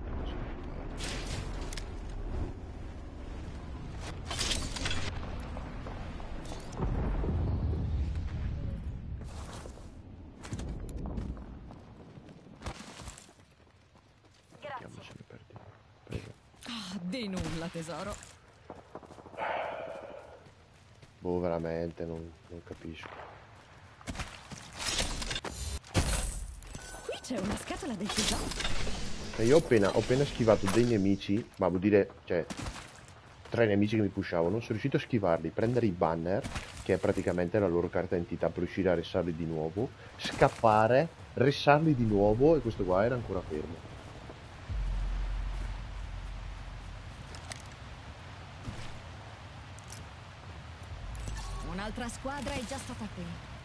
Andiamocene per dire. Prego. Ah, di nulla, tesoro. Boh, veramente, non capisco. Qui c'è una scatola del tesoro. E io ho appena schivato dei nemici, ma vuol dire, cioè, 3 nemici che mi pushavano, sono riuscito a schivarli, prendere i banner, che è praticamente la loro carta d'identità, per riuscire a ressarli di nuovo, scappare, ressarli di nuovo, e questo qua era ancora fermo. Un'altra squadra è già stata qui.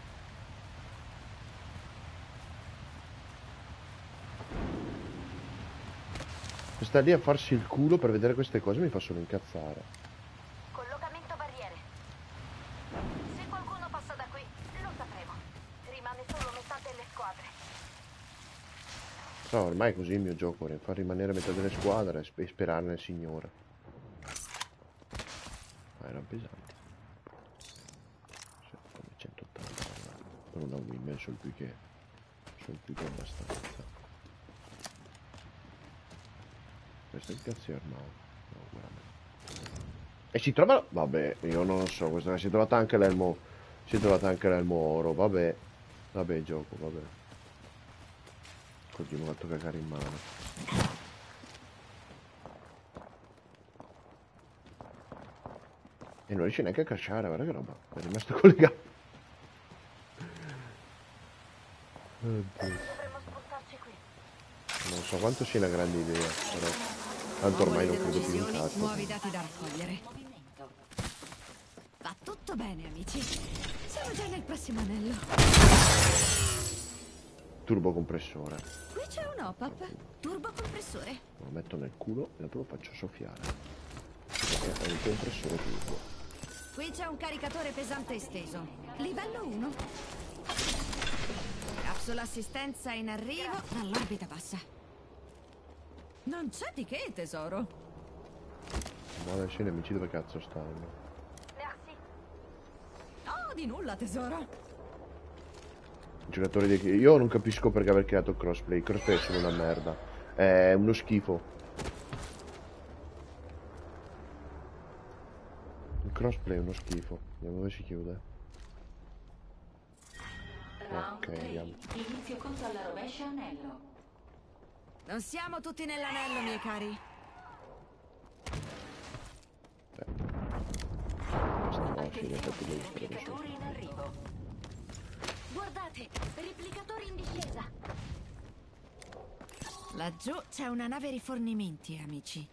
Sta lì a farsi il culo per vedere queste cose mi fa solo incazzare. Collocamento barriere. Se qualcuno passa da qui, lo sapremo. Rimane solo metà delle squadre. No, ormai è così il mio gioco, far rimanere metà delle squadre e sperare nel Signore. Ma erano pesanti. Sì, come 180 per una win, sono più che abbastanza. Questo è il cazzo è armato. No, veramente. E si trova... Vabbè, io non lo so, questa si è trovata anche l'elmo... Si è trovata anche l'elmo oro, vabbè. Vabbè, gioco, vabbè. Continuo a cagare in mano. E non riesce neanche a crashare, guarda che roba. È rimasto collegato. Dovremmo spostarci qui. Non so quanto sia una grande idea, però... Tanto ormai non credo più in cazzo. Nuovi dati da raccogliere. Va tutto bene, amici. Siamo già nel prossimo anello. Turbocompressore. Qui c'è un hop-up. Turbocompressore. Lo metto nel culo e dopo lo faccio soffiare. Perché è un compressore turbo. Qui c'è un caricatore pesante esteso. Livello 1. Capsula assistenza in arrivo dall'orbita bassa. Non c'è di che, tesoro. Ma adesso i nemici dove cazzo stanno? Merci. di nulla, tesoro. Giocatori di... Io non capisco perché aver creato il crossplay. Il crossplay è solo una merda. È uno schifo. Il crossplay è uno schifo. Vediamo dove si chiude. Round Ok, 3. andiamo. Inizio conto alla rovescia anello. Non siamo tutti nell'anello, miei cari. Attenzione, replicatori in arrivo. Guardate, replicatori in discesa. Laggiù c'è una nave rifornimenti, amici.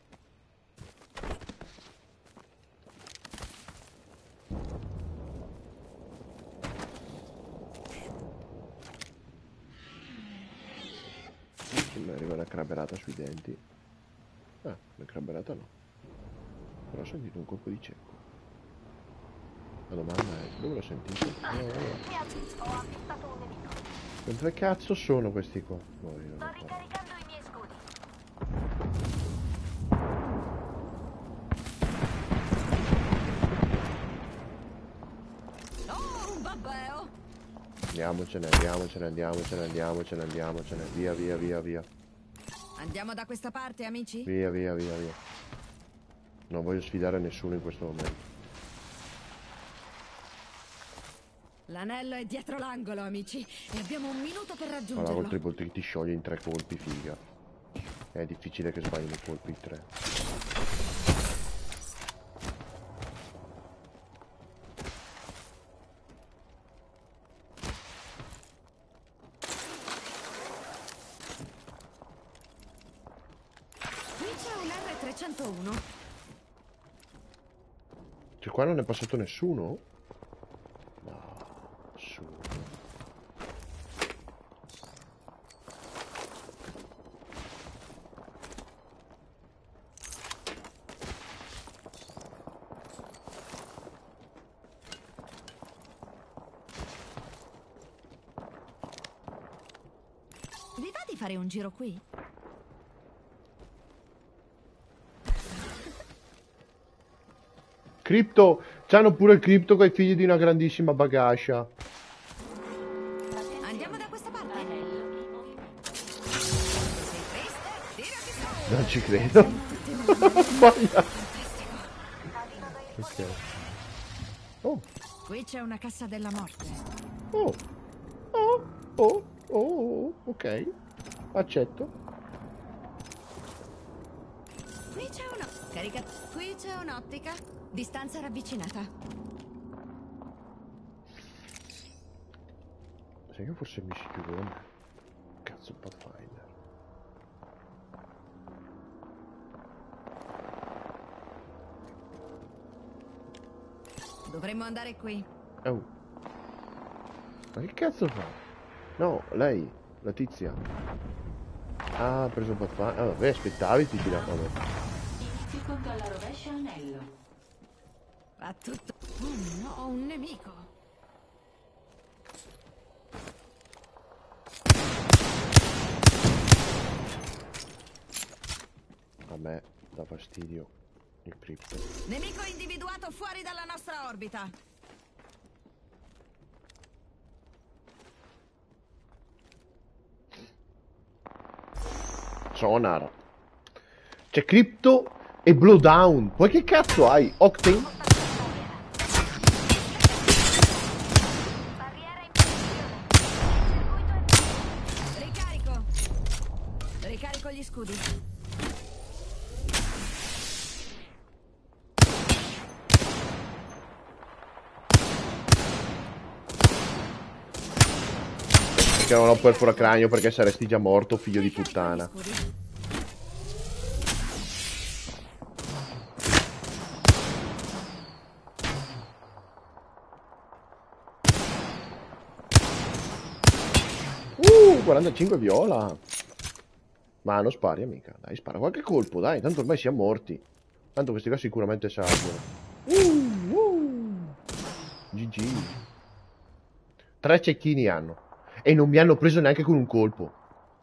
Mi arriva una crabberata sui denti. Ah, una crabberata no. Però ho sentito un colpo di cieco. La domanda è, dove l'ho sentito? Ho avvistato un nemico. Dove cazzo sono questi qua? No, io Sto non so. ricaricando i miei scudi. Oh, un babbeo! Andiamocene. Via, via, via, via. Andiamo da questa parte, amici? Via, via, via, via. Non voglio sfidare nessuno in questo momento. L'anello è dietro l'angolo, amici. E abbiamo un minuto per Allora, raggiungerlo. col triple trick ti sciogli in 3 colpi, figa. È difficile che sbagli nei colpi 3. Qui c'è un R301. Cioè, qua non è passato nessuno? No, nessuno. Vi va di fare un giro qui? Crypto! C'hanno pure il cripto coi figli di una grandissima bagascia. Andiamo da questa parte. Sei triste? Tirati su! Non ci credo. Sbaglia. Ok. Oh, Qui c'è una cassa della morte. oh, ok. Accetto. Qui c'è una... Carica... Qui c'è un'ottica. Distanza ravvicinata. Sai che forse mi si chiude da me? Cazzo, Pathfinder. Dovremmo andare qui. Oh. Ma che cazzo fa? No, lei, la tizia. Ah, ha preso Pathfinder. Ah, vabbè, aspettavi, ti tirava. Inizio conto alla rovescia anello. Va tutto... Oh no, un nemico. A me dà fastidio il cripto. Nemico individuato fuori dalla nostra orbita. Sonar. C'è Crypto e Blowdown. Poi che cazzo hai? Octane? Barriera in posizione. Circuito è... Ricarico. Ricarico gli scudi. Che non ho perfora cranio perché saresti già morto, figlio di puttana. Scudi. Uh, 45 viola. Ma non spari, amica. Dai, spara qualche colpo, dai. Tanto ormai siamo morti. Tanto questi qua sicuramente salgono. GG. 3 cecchini hanno. E non mi hanno preso neanche con un colpo.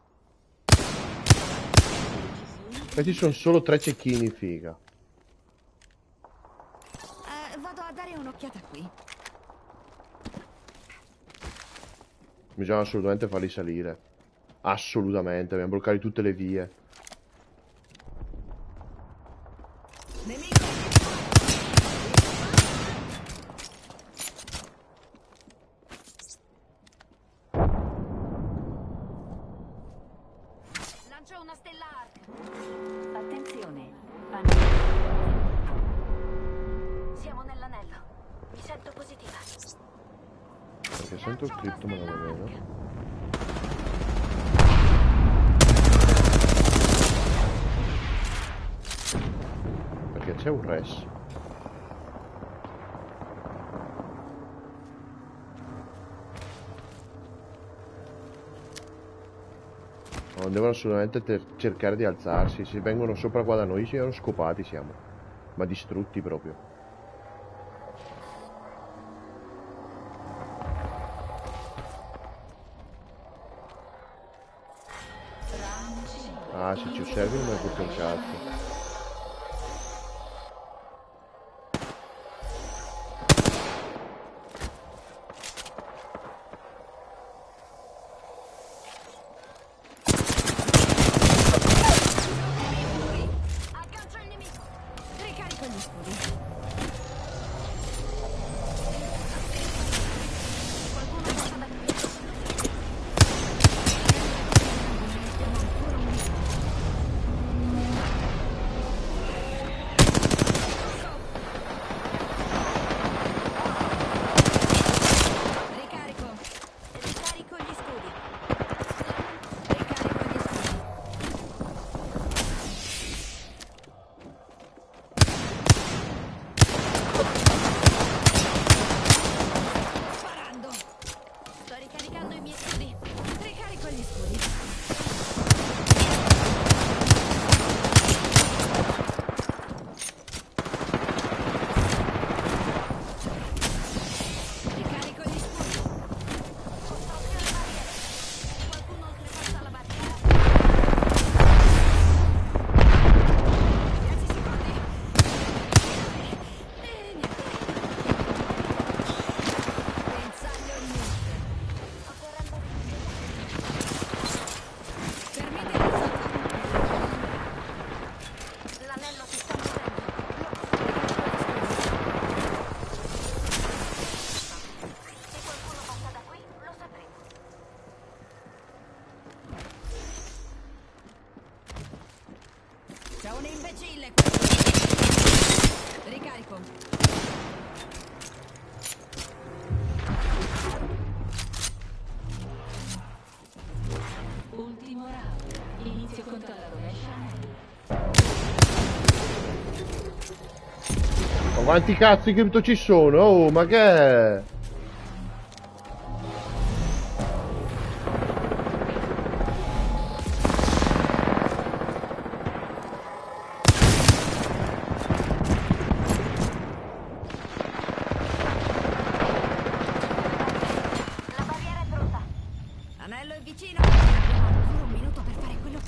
Questi sono solo 3 cecchini, figa. Vado a dare un'occhiata qui. Bisogna assolutamente farli salire. Assolutamente, dobbiamo bloccare tutte le vie. Nemico! Lancio una stella arc. Attenzione. Siamo nell'anello. Mi sento positiva. Perché sento scritto ma non lo vedo. Perché c'è un res. Non devono assolutamente cercare di alzarsi. Se vengono sopra qua da noi siamo scopati, siamo. Ma distrutti proprio. Ah, se ci osservi non è tutto un cazzo. Aggancio il nemico. Ricarico gli scudi. Qualcuno passa da qui. Ricarico. Ricarico gli scudi. Ricarico gli scudi. Sparando. Sto ricaricando i miei scudi. Ricarico gli scudi. Ricarico gli scudi. Costruzione barriere. Qualcuno oltrepassa la barriera. 10 secondi. Pensaglio niente. Sto correndo fermate alzata. L'anello si sta muovendo. Se qualcuno passa da qui, lo sapremo. C'è un imbecille qui! Ricarico. Ultimo round. Inizio contro la rovescia. Ma quanti cazzo di cripto ci sono? Oh, ma che è? La barriera è pronta. Anello è vicino! Abbiamo ancora un minuto per fare quello...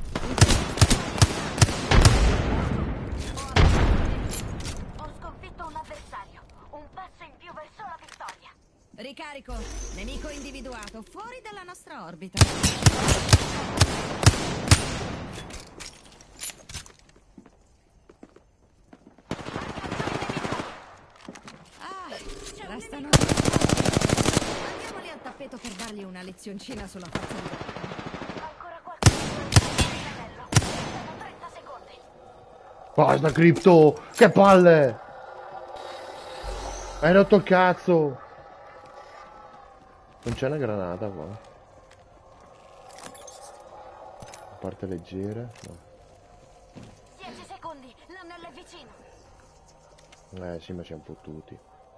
Ho sconfitto un avversario. Un passo in più verso la vittoria. Ricarico! Nemico individuato, fuori dalla nostra orbita. Ah, restano... Andiamoli al tappeto per dargli una lezioncina sulla faccia di vetro. Ancora qualcuno. L'anello. Sono 30 secondi. Basta cripto! Che palle! Hai rotto il cazzo! Non c'è una granata qua. Parte leggera? No. 10 secondi. L'anello è vicino. Sì, ma siamo fottuti.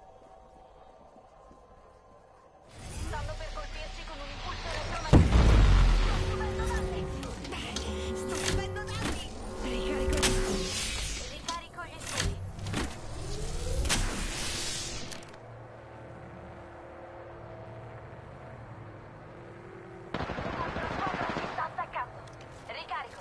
Stanno per colpirci con un impulso elettromagnetico. Sto subendo danni. Sto subendo danni! Ricarico gli scudi. Ricarico gli scudi. Controsquadra si sta attaccando. Ricarico.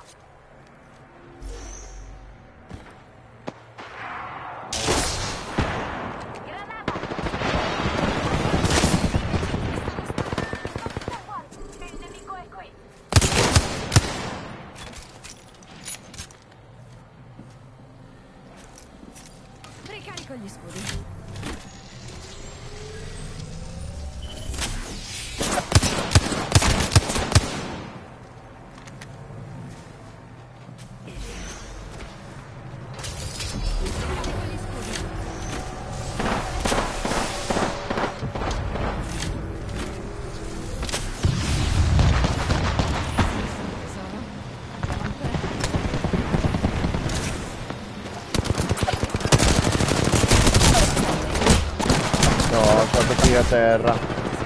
terra.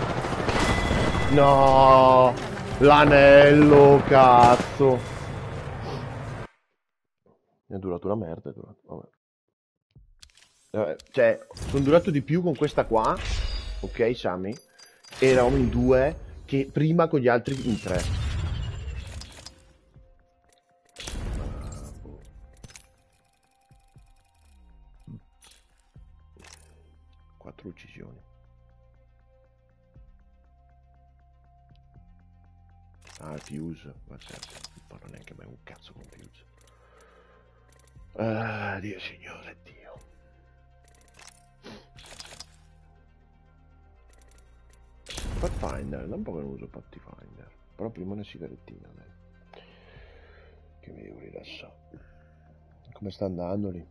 No, l'anello, cazzo. È durato una merda, è durato, vabbè. Cioè, sono durato di più con questa qua, ok, Sammy? Eravamo in due, che prima con gli altri in tre. Quattro uccisioni. Ah, il Fuse, ma certo, non parlo neanche mai un cazzo con Fuse. Ah, Dio signore, Dio. Pathfinder, da un po' che non uso Pathfinder, però prima una sigarettina, dai. Che mi devo rilassare. Come sta andando lì?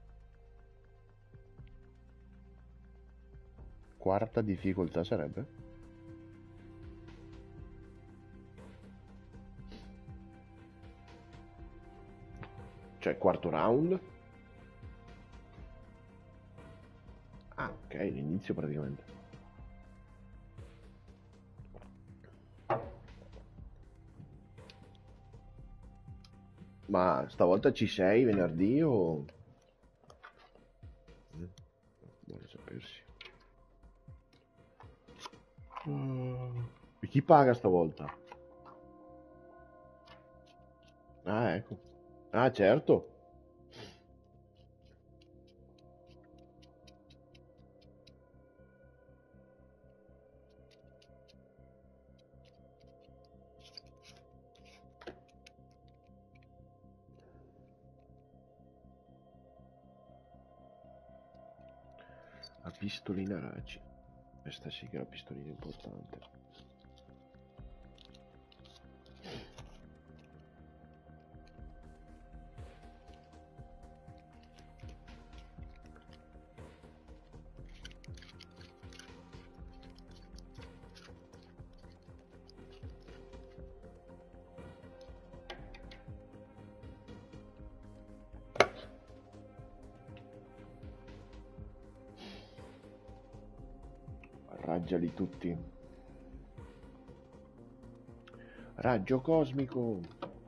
Quarta difficoltà sarebbe? Cioè quarto round? Ah, ok, l'inizio praticamente. Ma stavolta ci sei venerdì o... Vuole sapersi. E chi paga stavolta? Ah, ecco. Ah, certo. La pistolina raggi. Questa sì che è la pistolina importante. Raggiali tutti. Raggio cosmico.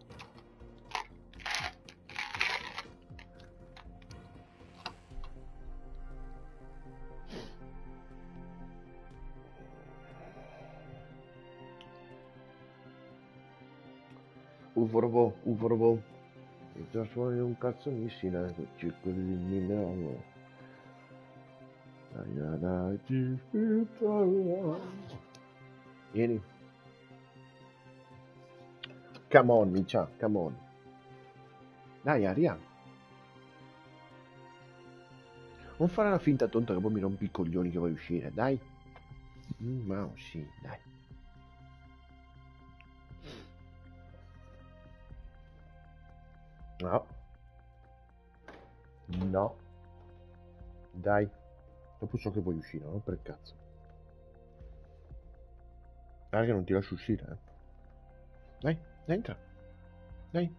UFO, UFO. Mi trasformo in un cazzo missile. Cerco di mille. Vieni. Come on, Micia, come on. Dai, Aria. Non fare la finta tonta che poi mi rompi i coglioni che vuoi uscire, dai. Ma sì, dai. No. No. Dai. Dopo so che vuoi uscire, non per cazzo. Guarda che non ti lascio uscire, eh. Dai, entra. Dai.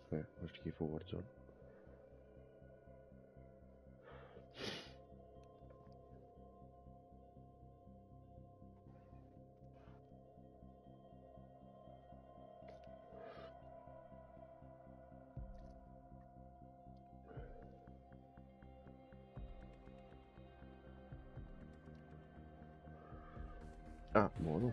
Fa schifo Warzone. Ah, buono.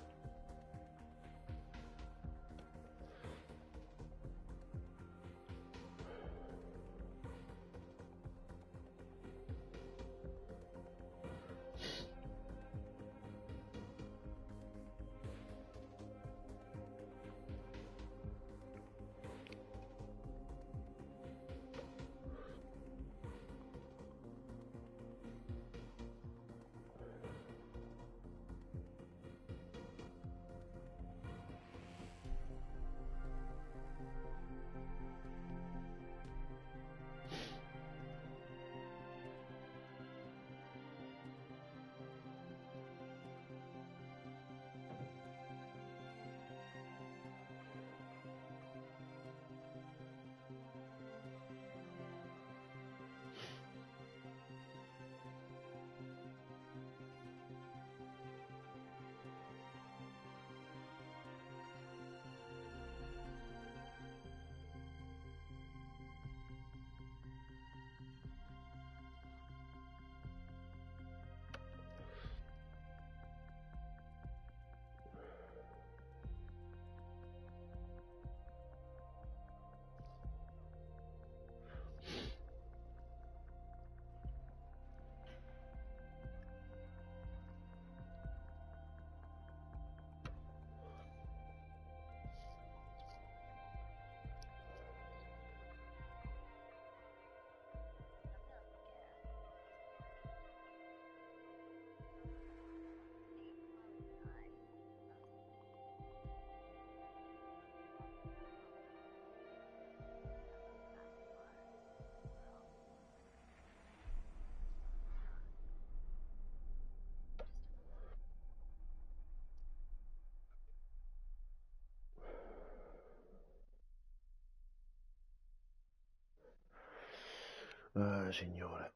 Signore.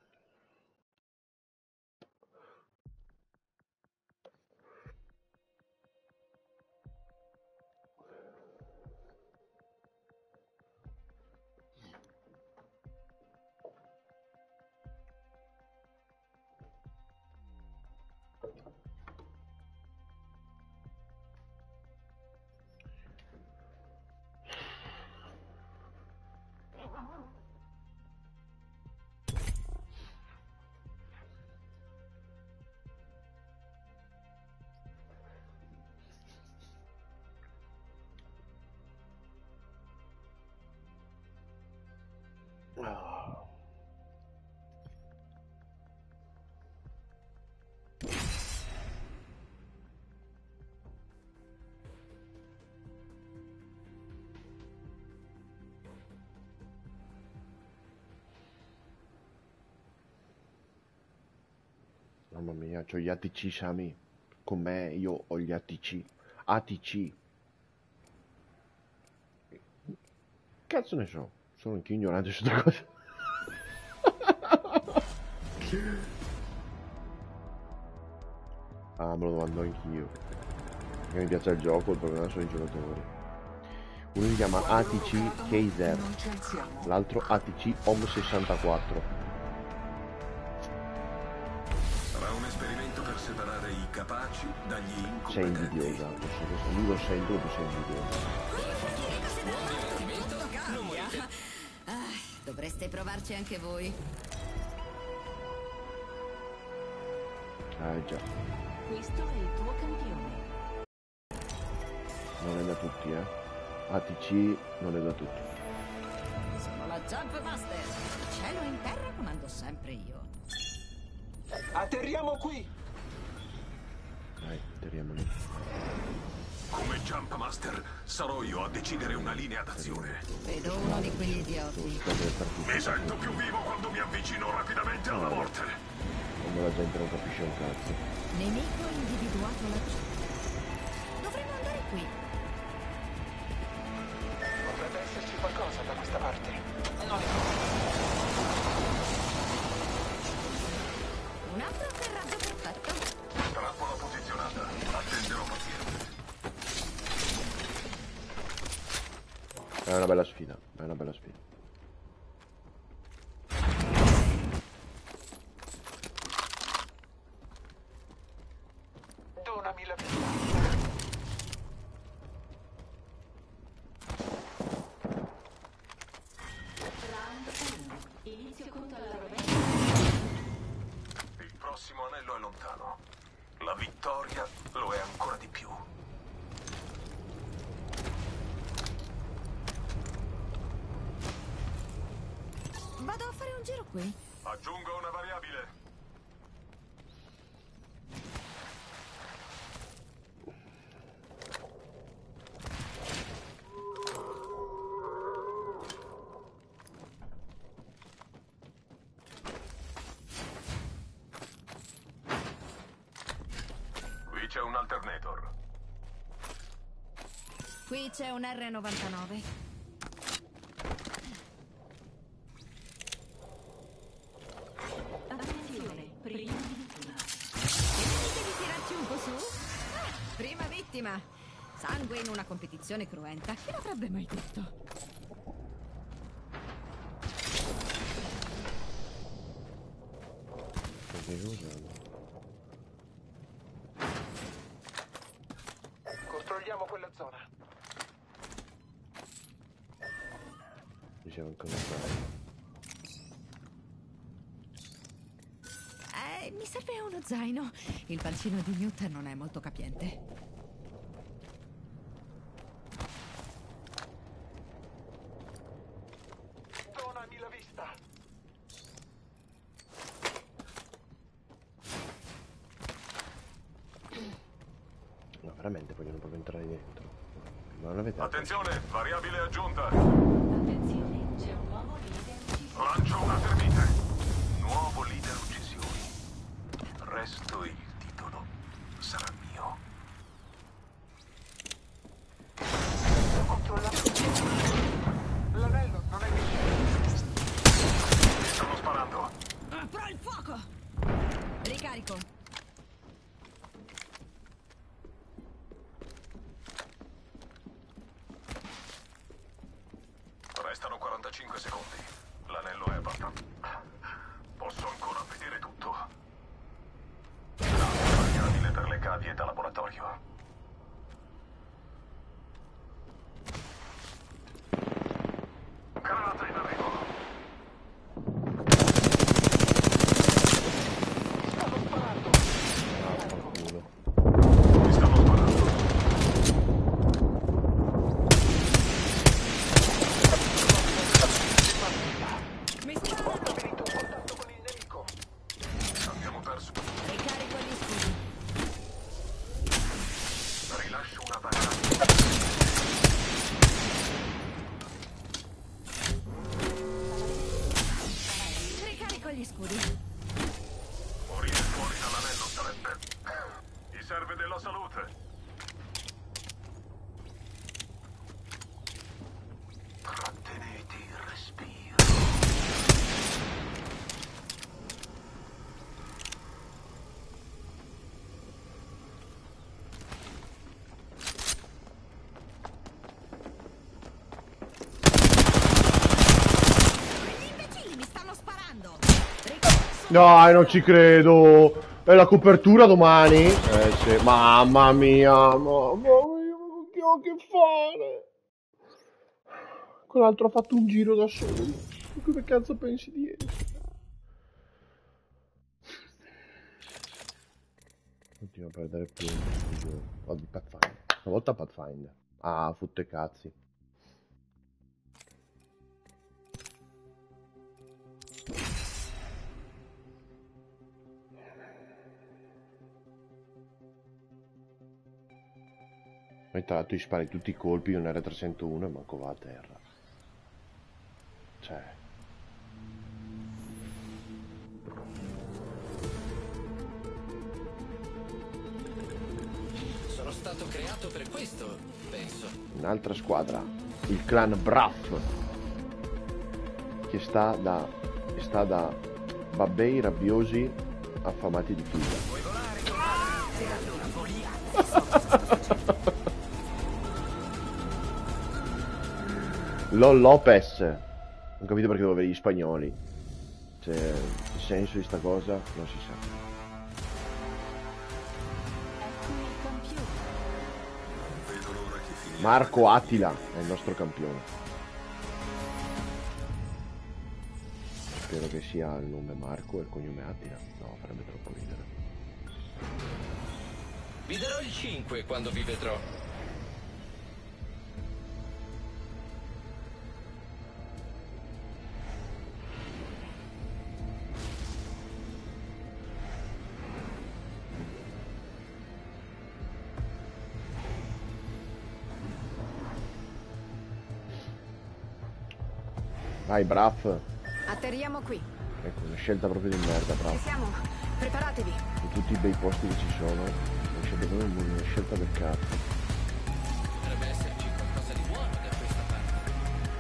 Mamma mia, c'ho gli ATC, Sami. Con me io ho gli ATC. ATC. Cazzo ne so. Sono anche ignorante su questa cosa. Ah, me lo domando anch'io. Perché mi piace il gioco, il problema sono i giocatori. Uno si chiama ATC Kaiser, l'altro ATC Home 64. Sarà un esperimento per separare i capaci dagli incompetenti. Sei invidiosa, lui lo sento, tu sei invidiosa. Dovreste provarci anche voi. Ah già. Questo è il tuo campione. Non è da tutti, ATC non è da tutti. Sono la Jump Master. In cielo e in terra comando sempre io. Atterriamo qui! Dai, atterriamo lì. Come Jump Master sarò io a decidere una linea d'azione. Vedo uno di quegli idioti. Mi sento più vivo quando mi avvicino rapidamente alla morte. Quando la gente non capisce un cazzo. Nemico individuato laggiù. Dovremmo andare qui. Potrebbe esserci qualcosa È una bella sfida, è una bella sfida. Donami la vita. Round 1. Inizio conto alla rovescia. Il prossimo anello è lontano. La vittoria lo è ancora di più. Vado a fare un giro qui. Aggiungo una variabile. Qui c'è un alternator. Qui c'è un R99. Attenzione, prima vittima. Finite di tirarci un po' su? Prima vittima. Sangue in una competizione cruenta. Chi l'avrebbe mai detto? Controlliamo quella zona. Diceva ancora. Mi serve uno zaino. Il pancino di Newt non è molto capiente. Donami la vista. No, veramente vogliono proprio entrare dentro. Ma non avete... Attenzione, variabile aggiunta. Attenzione, c'è un nuovo leader ucciso. Lancio una termite. Nuovo leader uccisioni. Resto il titolo. Sarà mio. Ho controllato. L'anello non è vicino. Mi stanno sparando. Apro il fuoco! Ricarico. Restano 45 secondi. L'anello è abbastanza. Posso ancora vedere tutto. Variabile per le cavie da laboratorio. Granata in arrivo. Stavo sparando. Culo. Mi stanno sparando. Mi sparano! Ho stabilito un contatto con il nemico. Abbiamo perso. Ricarico gli scudi. Rilascio una variabile. Ricarico gli scudi. Morire fuori dall'anello sarebbe. Gli serve della salute. Trattenete il respiro. Gli imbecilli mi stanno sparando! Dai, non ci credo. È la copertura domani? Sì. Mamma mia, mamma mia, che ho che fare? Quell'altro ha fatto un giro da solo. Come cazzo pensi di essere? Continuo a perdere punti. Oh, di Pathfinder. Stavolta Pathfinder. Ah, fotte cazzi. Poi tra l'altro gli spari tutti i colpi di un R301 e manco va a terra. Cioè... Sono stato creato per questo, penso. Un'altra squadra, il clan Braff, che sta da babbei rabbiosi affamati di figa. Vuoi volare, compadre? Allora voliamo. Lopez. Non capito perché devo avere gli spagnoli. Cioè, il senso di sta cosa non si sa. Ecco il campione. Vedo l'ora che finisce. Marco Attila è il nostro campione. Spero che sia il nome Marco e il cognome Attila. No, farebbe troppo ridere. Vi darò il 5 quando vi vedrò. Vai, Braff. Atterriamo qui. Ecco, una scelta proprio di merda, Ci Braff. siamo. Preparatevi. Di tutti i bei posti che ci sono, una scelta proprio una scelta del cazzo. Potrebbe esserci qualcosa di buono da questa parte.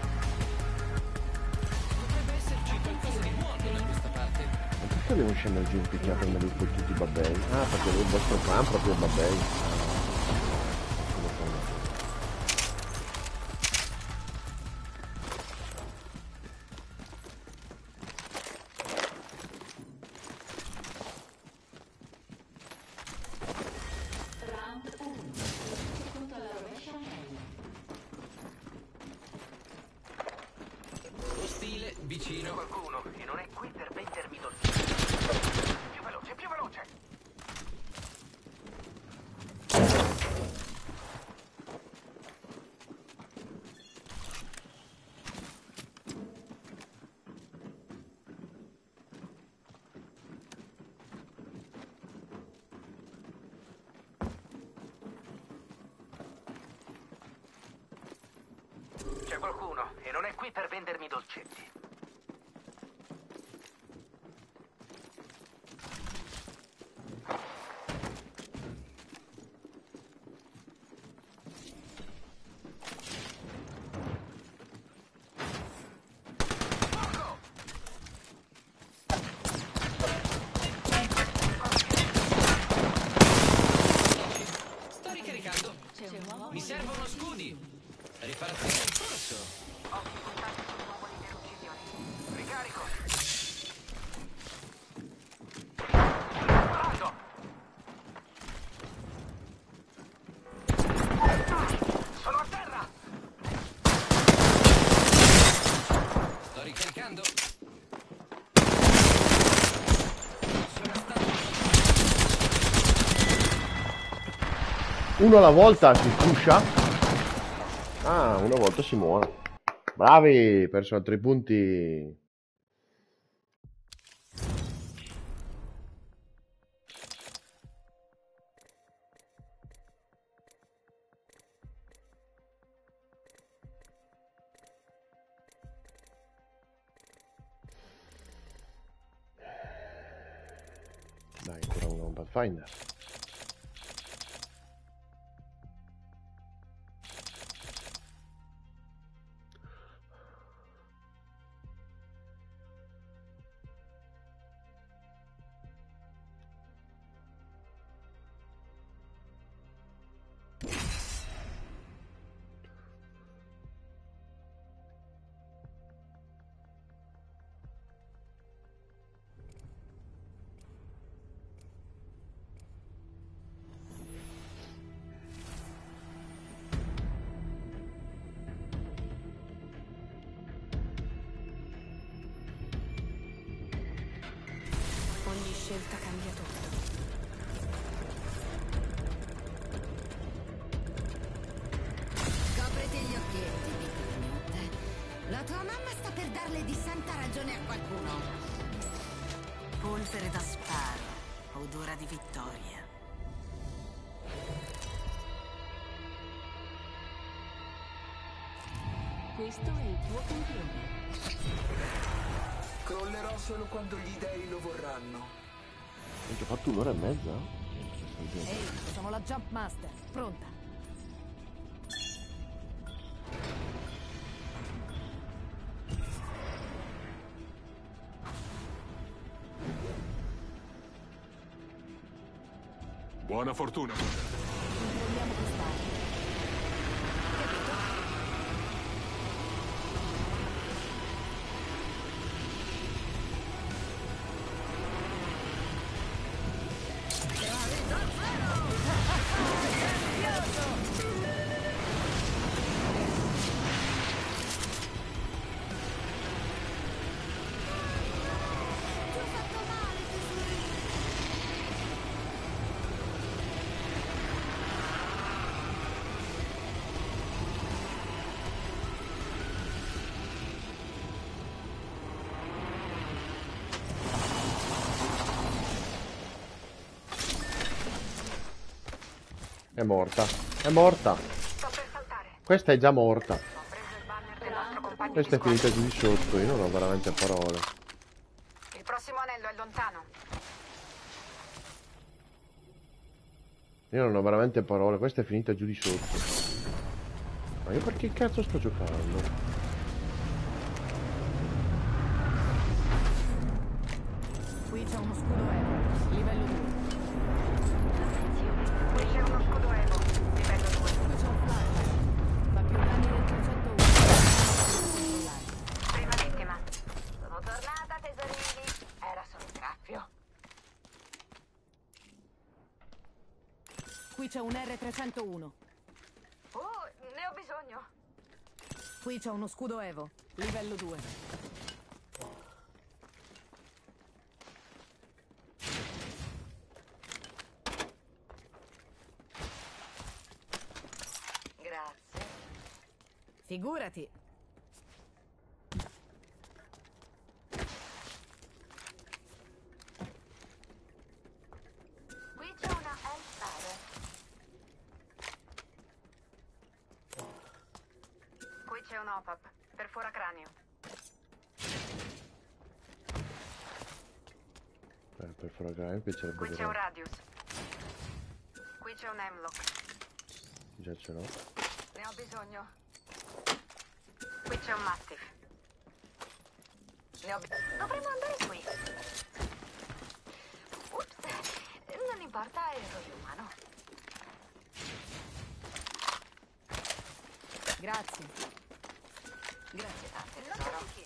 Potrebbe esserci qualcosa di buono da questa parte. Ma perché devo scendere giù in picchiata come lì con tutti i babbei? Ah, perché il vostro clan proprio babbei. Come fanno? Round 1. Secondo alla rovescia anello. Ostile, vicino. Qualcuno e non è qui per vendermi dolci. Più veloce, più veloce! C'è qualcuno e non è qui per vendermi dolcetti. Sto ricaricando. C'è un uomo Mi servono scudi. Riparazione in corso. Occhi puntati sul nuovo leader uccisioni. Ricarico. Sparando! Sono a terra! Sto ricaricando. Sono stato Uno alla volta si pusha. Ah, una volta si muore. Bravi, perso altri punti. Dai, ancora un Pathfinder. Ogni scelta cambia tutto. Copriti gli occhietti, piccola Newt. La tua mamma sta per darle di santa ragione a qualcuno. Polvere da sparo, odora di vittoria. Questo è il tuo campione. Crollerò solo quando gli dei lo vorranno. Ho già fatto un'ora e mezza? Ehi, sono la Jump Master, pronta. Buona fortuna. Controlliamo quest'area. È morta. È morta. Sto per saltare. Questa è già morta. Ho preso il banner del nostro compagno Questa è di squadra. finita giù di sotto. Io non ho veramente parole. Il prossimo anello è lontano. Io non ho veramente parole. Questa è finita giù di sotto. Ma io perché cazzo sto giocando? Qui c'è uno scudo Evo, livello 2. Qui c'è uno scudo Evo, livello 2. Qui c'è un flash. Fa più danni del 301. Prima vittima. Sono tornata, tesorini. Era solo un graffio. Qui c'è un R301. Oh, ne ho bisogno. Qui c'è uno scudo Evo, livello 2. Grazie. Figurati. Qui c'è una Hellfire. Qui c'è un OPAP. Perfora cranio. Per fragare mi piacerebbe Qui c'è un vedere. Radius. Qui c'è un Hemlock. Già ce l'ho. Ne ho bisogno. Qui c'è un Mastiff. Dovremmo andare qui. Ups. Non importa, ero umano. Grazie. Grazie tante, tesoro.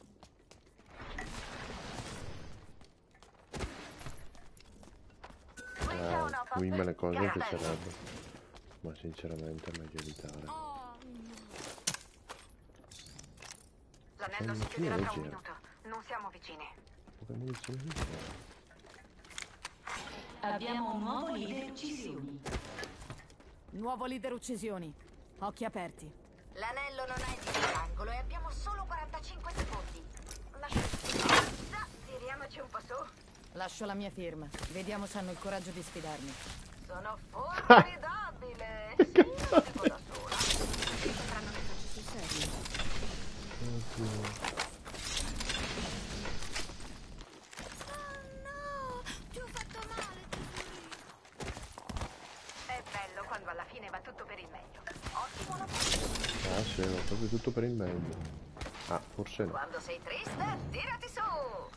Qui me le cose mi piacerebbe. Ma sinceramente è meglio evitare. L'anello si chiuderà tra un minuto. Non siamo vicini. Che munizioni mi sono? Abbiamo un nuovo leader uccisioni. Nuovo leader uccisioni. Occhi aperti. L'anello non è di triangolo e abbiamo solo 45 secondi. Forza, tiriamoci un po' su. Lascio la mia firma. Vediamo se hanno il coraggio di sfidarmi. Sono formidabile. Sì, non dico da sola. Sembranno che faccia sul serio. Oh no, ti ho fatto male, tesorino. È bello quando alla fine va tutto per il meglio. Ottimo lavoro. Ah sì, va proprio tutto per il meglio. Ah, forse no. Quando sei triste, tirati su.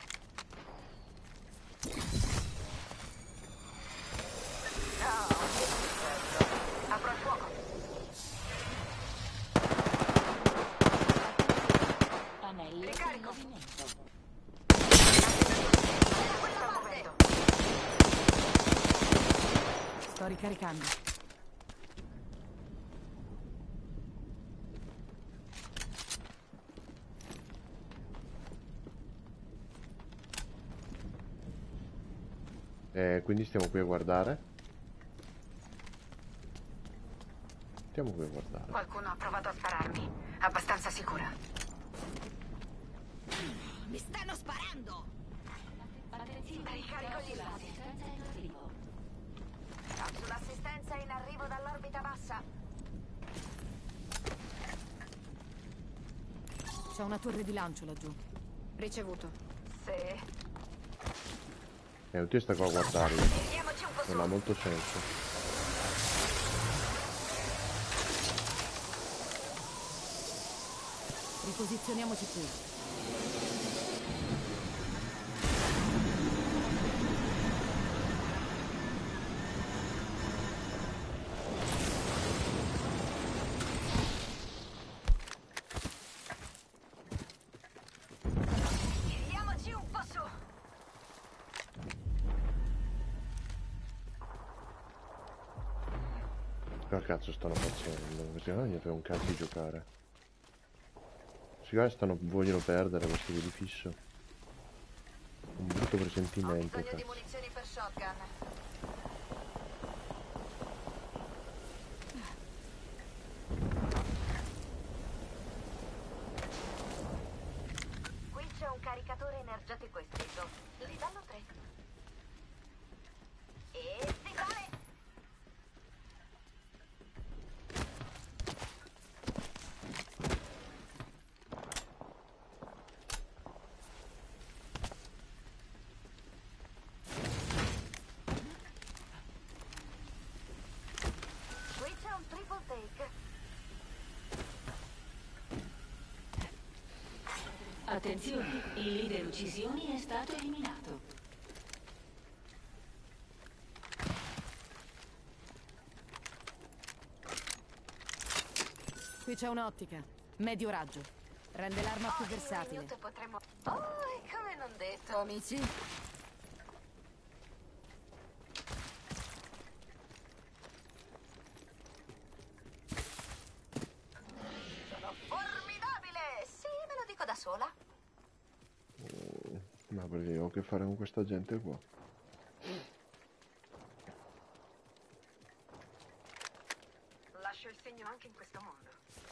No, che successo? Apro il fuoco. Anello in Ricarico. movimento. Sta muovendo. Sto ricaricando. Quindi stiamo qui a guardare. Stiamo qui a guardare. Qualcuno ha provato a spararmi. Abbastanza sicura. Mi stanno sparando! Attenzione, Ricarico gli capsula stati. assistenza in arrivo. Capsula assistenza in arrivo dall'orbita bassa. C'è una torre di lancio laggiù. Ricevuto. Sì. Tu sta qua a guardarli. Tiriamoci un po' su. Non ha molto senso. Riposizioniamoci qui. Tiriamoci un po' su. Che cazzo stanno facendo? Questi non gli frega un cazzo di giocare. Questi qua vogliono perdere questo di fisso. Un brutto Ho presentimento, bisogno di cazzo. munizioni per shotgun. Qui c'è un caricatore energetico esteso. Livello 3. E si vale. steak? Attenzione, il leader uccisioni è stato eliminato. Qui c'è un'ottica. Medio raggio. Rende l'arma più Io e versatile. Newt potremmo... Oh, e come non detto, amici? Sono formidabile! Sì, me lo dico da sola. Ma perché ho a che fare con questa gente qua? Lascio il segno anche in questo mondo.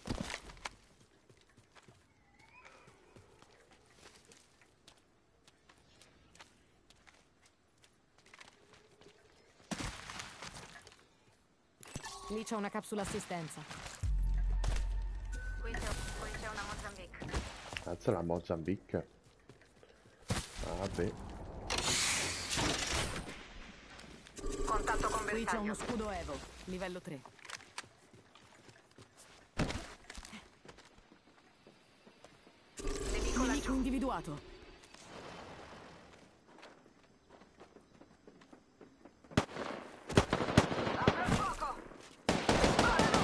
Lì c'è una capsula assistenza. Qui c'è una Mozambique. Cazzo, la Mozambique. Vabbè. Contatto con Qui c'è bersaglio. uno scudo Evo. Livello 3. Nemico Nemico laggiù. individuato. Apro il fuoco! Sparano!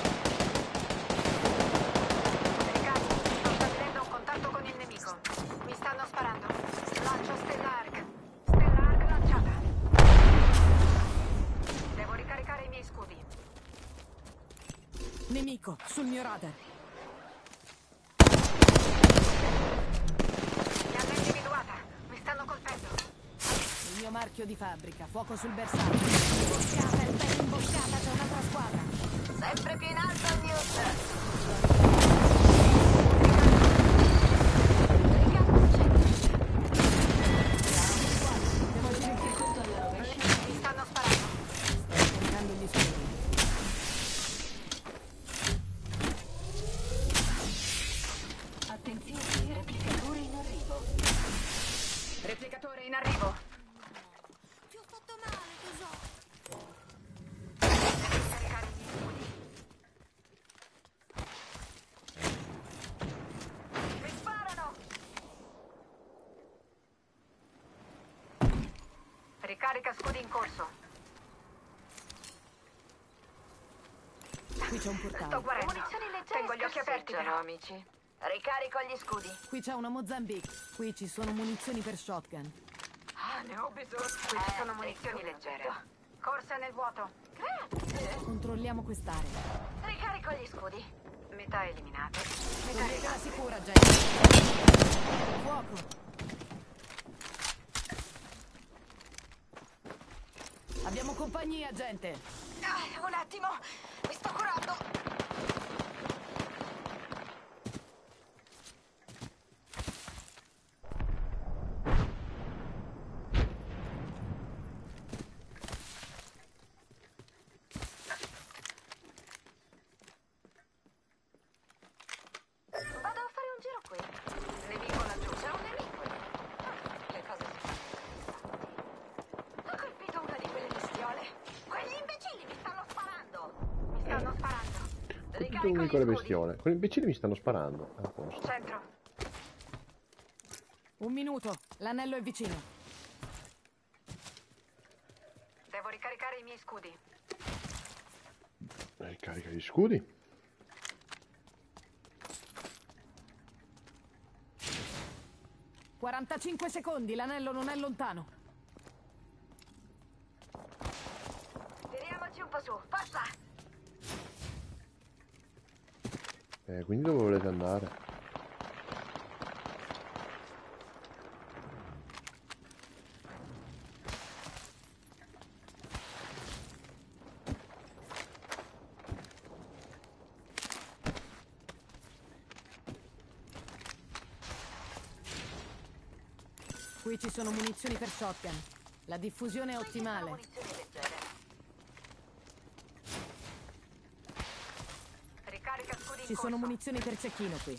Riccardo, sto stabilendo un contatto con il nemico. Mi stanno sparando. Lancio Stella Arc. Stella Arc lanciata. Devo ricaricare i miei scudi. Nemico, sul mio radar. Mi hanno individuata. Mi stanno colpendo. Il mio marchio di fabbrica. Fuoco sul bersaglio. Imboscata, è ben imboscata, c'è un'altra squadra. Sempre più in alto, Newt. Devo agire in Secondo alla rovescia. Mi stanno sparando. Sto caricando gli scudi. Attenzione, replicatore in arrivo. Replicatore in arrivo. Ti ho fatto male, tesoro. Caricare i miei scudi. Mi sparano! Ricarica scudi in corso. Qui c'è un Sto portale. guarendo. Munizioni leggere. Tengo gli occhi aperti, però, amici. Ricarico gli scudi. Qui c'è una Mozambique. Qui ci sono munizioni per shotgun. Ah, ne ho bisogno. Qui ci sono munizioni leggere. Corsa nel vuoto. Grazie. Controlliamo quest'area. Ricarico gli scudi. Metà eliminate. Metà Toglietela rimasti. sicura, gente. Fuoco. Abbiamo compagnia, gente. Un attimo. Mi sto curando. Vado a fare un giro qui. Nemico laggiù. C'è un nemico lì. Le cose si fanno. Ho colpito una di quelle bestiole. Quegli imbecilli mi stanno sparando. Mi stanno sparando. Colpito Ricarico un gli piccolo scudi. bestione. Con i imbecilli mi stanno sparando. A posto. Centro. Un minuto. L'anello è vicino. Devo ricaricare i miei scudi. Ricarica gli scudi. «45 secondi, l'anello non è lontano». Tiriamoci un po' su. Forza! Quindi dove volete andare? Qui ci sono munizioni per shotgun. La diffusione è ottimale. Munizioni leggere. Ricarica scudi in Ci corso. sono munizioni per cecchino qui.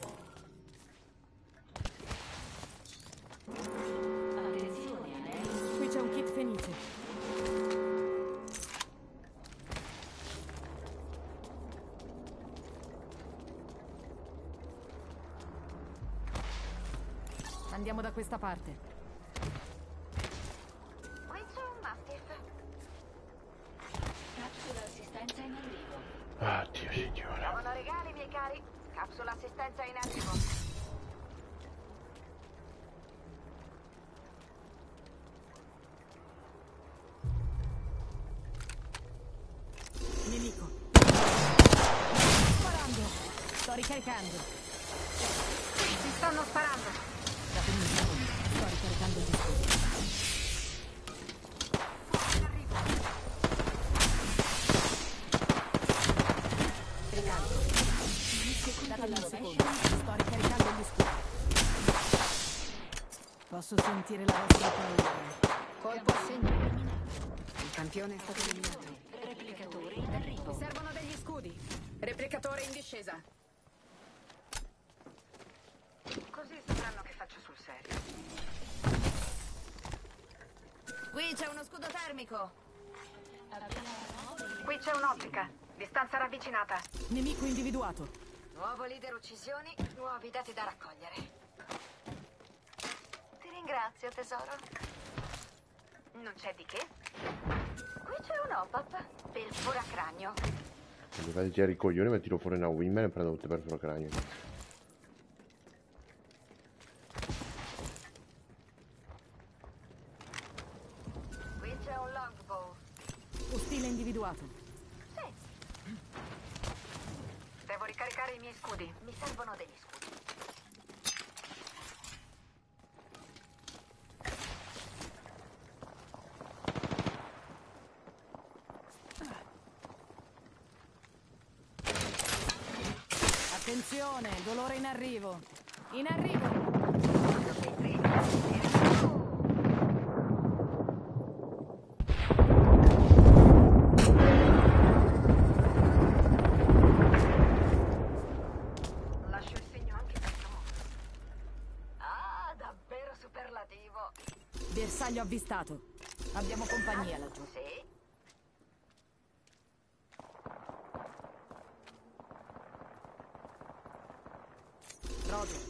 Attenzione, anello. Qui c'è un kit fenice. Andiamo da questa parte. Qui c'è un mastiff. Capsula assistenza in arrivo. Oddio signora. Trovano regali, miei cari. Capsula assistenza in arrivo. Nemico. Sparando. Sto ricaricando. Si stanno sparando. Datemi un secondo. Sto ricaricando gli scudi. Datemi un secondo. Sto ricaricando gli scudi. Posso sentire la vostra paura. Colpo assegnato. Il campione è stato eliminato. Replicatore in arrivo. Mi servono degli scudi. Replicatore in discesa. Così sapranno che faccio sul serio. Qui c'è uno scudo termico. Qui c'è un'ottica. Distanza ravvicinata. Nemico individuato. Nuovo leader uccisioni, nuovi dati da raccogliere. Ti ringrazio, tesoro. Non c'è di che. Qui c'è un hop-up. Perfora cranio. Mi fate girare i coglioni, mi tiro fuori una Wimmer e prendo tutte per cranio. Qui c'è un longbow. Ostile individuato. Sì. Devo ricaricare i miei scudi. Mi servono degli scudi. Attenzione, dolore in arrivo. In arrivo. Lascio il segno anche per promuovere. Ah, davvero superlativo. Bersaglio avvistato. Abbiamo compagnia laggiù. Sì. Roger.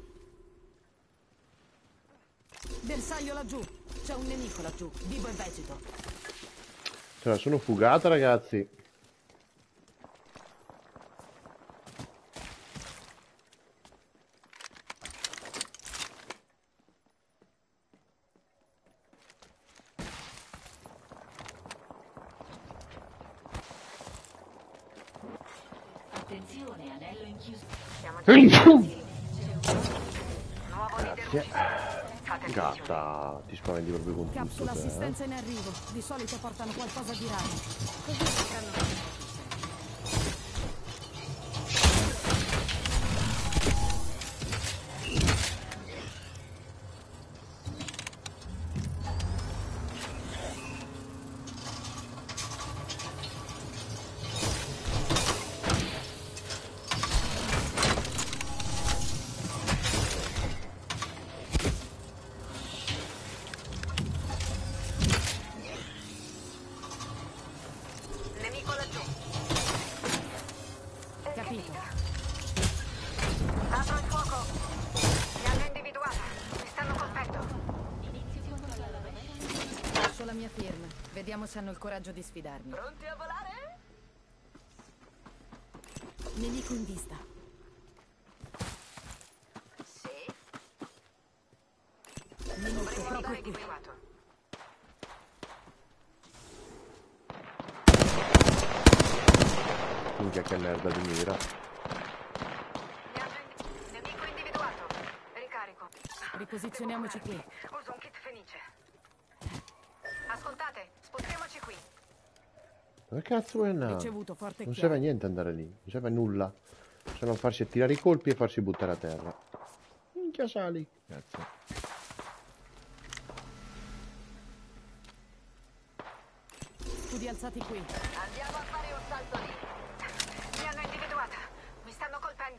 Bersaglio laggiù. C'è un nemico laggiù, vivo e vegeto. Ce la sono fugata, ragazzi. Attenzione, anello in chiusura. Nuovo leader Grazie. uccisioni. Fate attenzione. Gatta, ti spaventi proprio con tutto Capsula te, assistenza in arrivo. Di solito portano qualcosa di raro. Così sapranno. Nemico laggiù. Capito. Apro il fuoco. Mi hanno individuata. Mi stanno colpendo. Lascio la mia firma. Vediamo se hanno il coraggio di sfidarmi. Pronti a volare? Nemico in vista. Sì. Nemico Dovrei proprio andare qui. individuato. Minchia che merda di mira. Nemico individuato. Ricarico. Riposizioniamoci qui. Uso un kit fenice. Ascoltate, spostiamoci qui. Dove cazzo vuoi andare? Ricevuto, forte e Non chiaro. serve a niente andare lì, non serve a nulla. Se non farsi attirare i colpi e farsi buttare a terra. Minchia sali. Cazzo. Studi alzati qui. Andiamo a fare un salto lì. Mi hanno individuata. Mi stanno colpendo.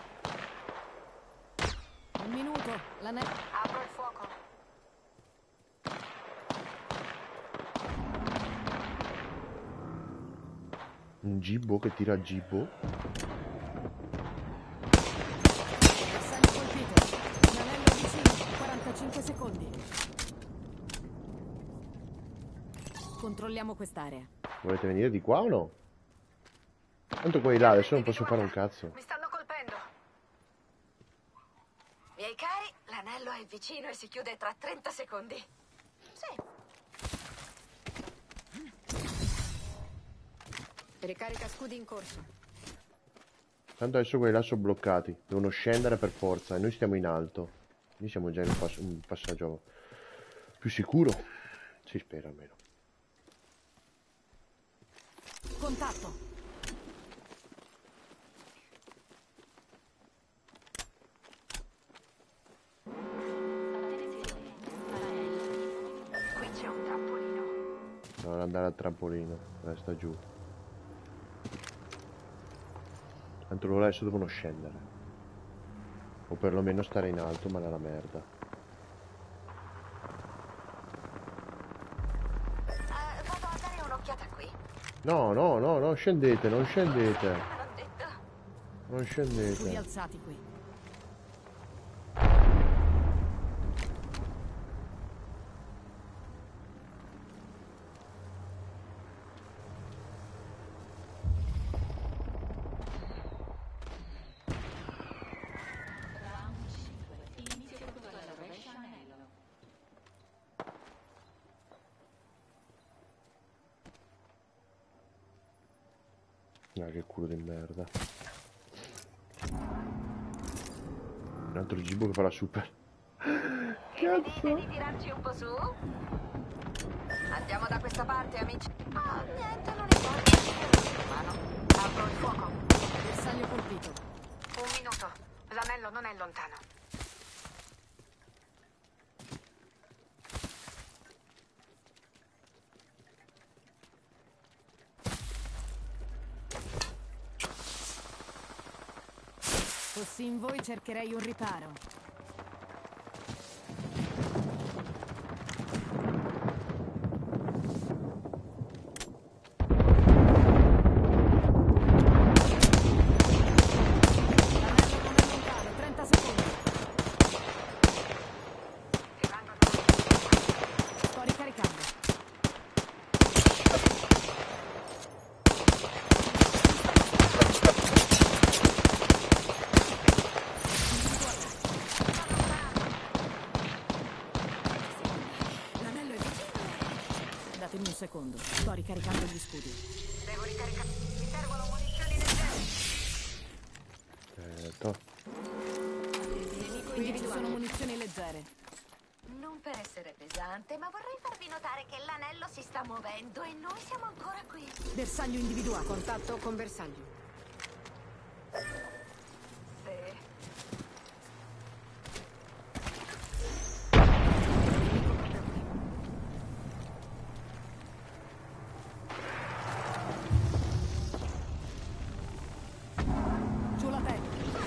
Un minuto. Apro il fuoco. Un gibbo che tira a gibbo. Bersaglio colpito. Un anello vicino. 5 secondi. Controlliamo quest'area. Volete venire di qua o no? Tanto quelli là adesso non posso fare un cazzo. Mi stanno colpendo. Miei cari, l'anello è vicino e si chiude tra 30 secondi. Sì. Ricarica scudi in corso. Tanto adesso quelli là sono bloccati. Devono scendere per forza e noi stiamo in alto. Noi siamo già in un passaggio più sicuro. Si spera almeno. Contatto. Qui c'è un trampolino. Non andare al trampolino. Resta giù. Tanto loro adesso devono scendere. O perlomeno stare in alto, ma nella merda. Vado a dare un'occhiata qui. No, no, no, non scendete, non scendete. L'ho detto. Non Scudi scendete. alzati qui. Round 5. Inizio con la rovescia anello. Ah, che culo di merda. Un altro Gibbo che fa la super. Dite di tirarci un po' su? Andiamo da questa parte, amici. Oh, niente, non importa. Mano. Apro il fuoco. Bersaglio colpito. Un minuto. L'anello non è lontano. Fossi in voi cercherei un riparo. L'anello non è lontano, 30 secondi. Sto ricaricando. L'anello è vicino. Datemi un secondo. Sto ricaricando gli scudi. Devo ricaricare. Mi servono munizioni leggere. Qui ci sono munizioni leggere. Non per essere pesante, ma vorrei farvi notare che l'anello si sta muovendo e noi siamo ancora qui. Bersaglio individuato. Contatto con bersaglio. Sì. Giù la testa.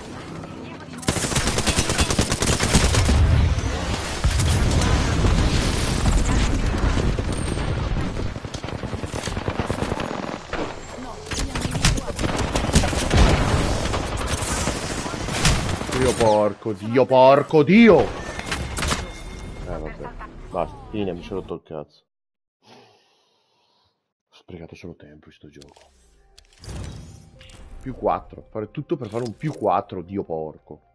No, li hanno individuati. Dio porco, Dio porco, Dio! Vabbè. Basta, fine, mi sono rotto il cazzo. Ho sprecato solo tempo in sto gioco. +4. Fare tutto per fare un +4, Dio porco.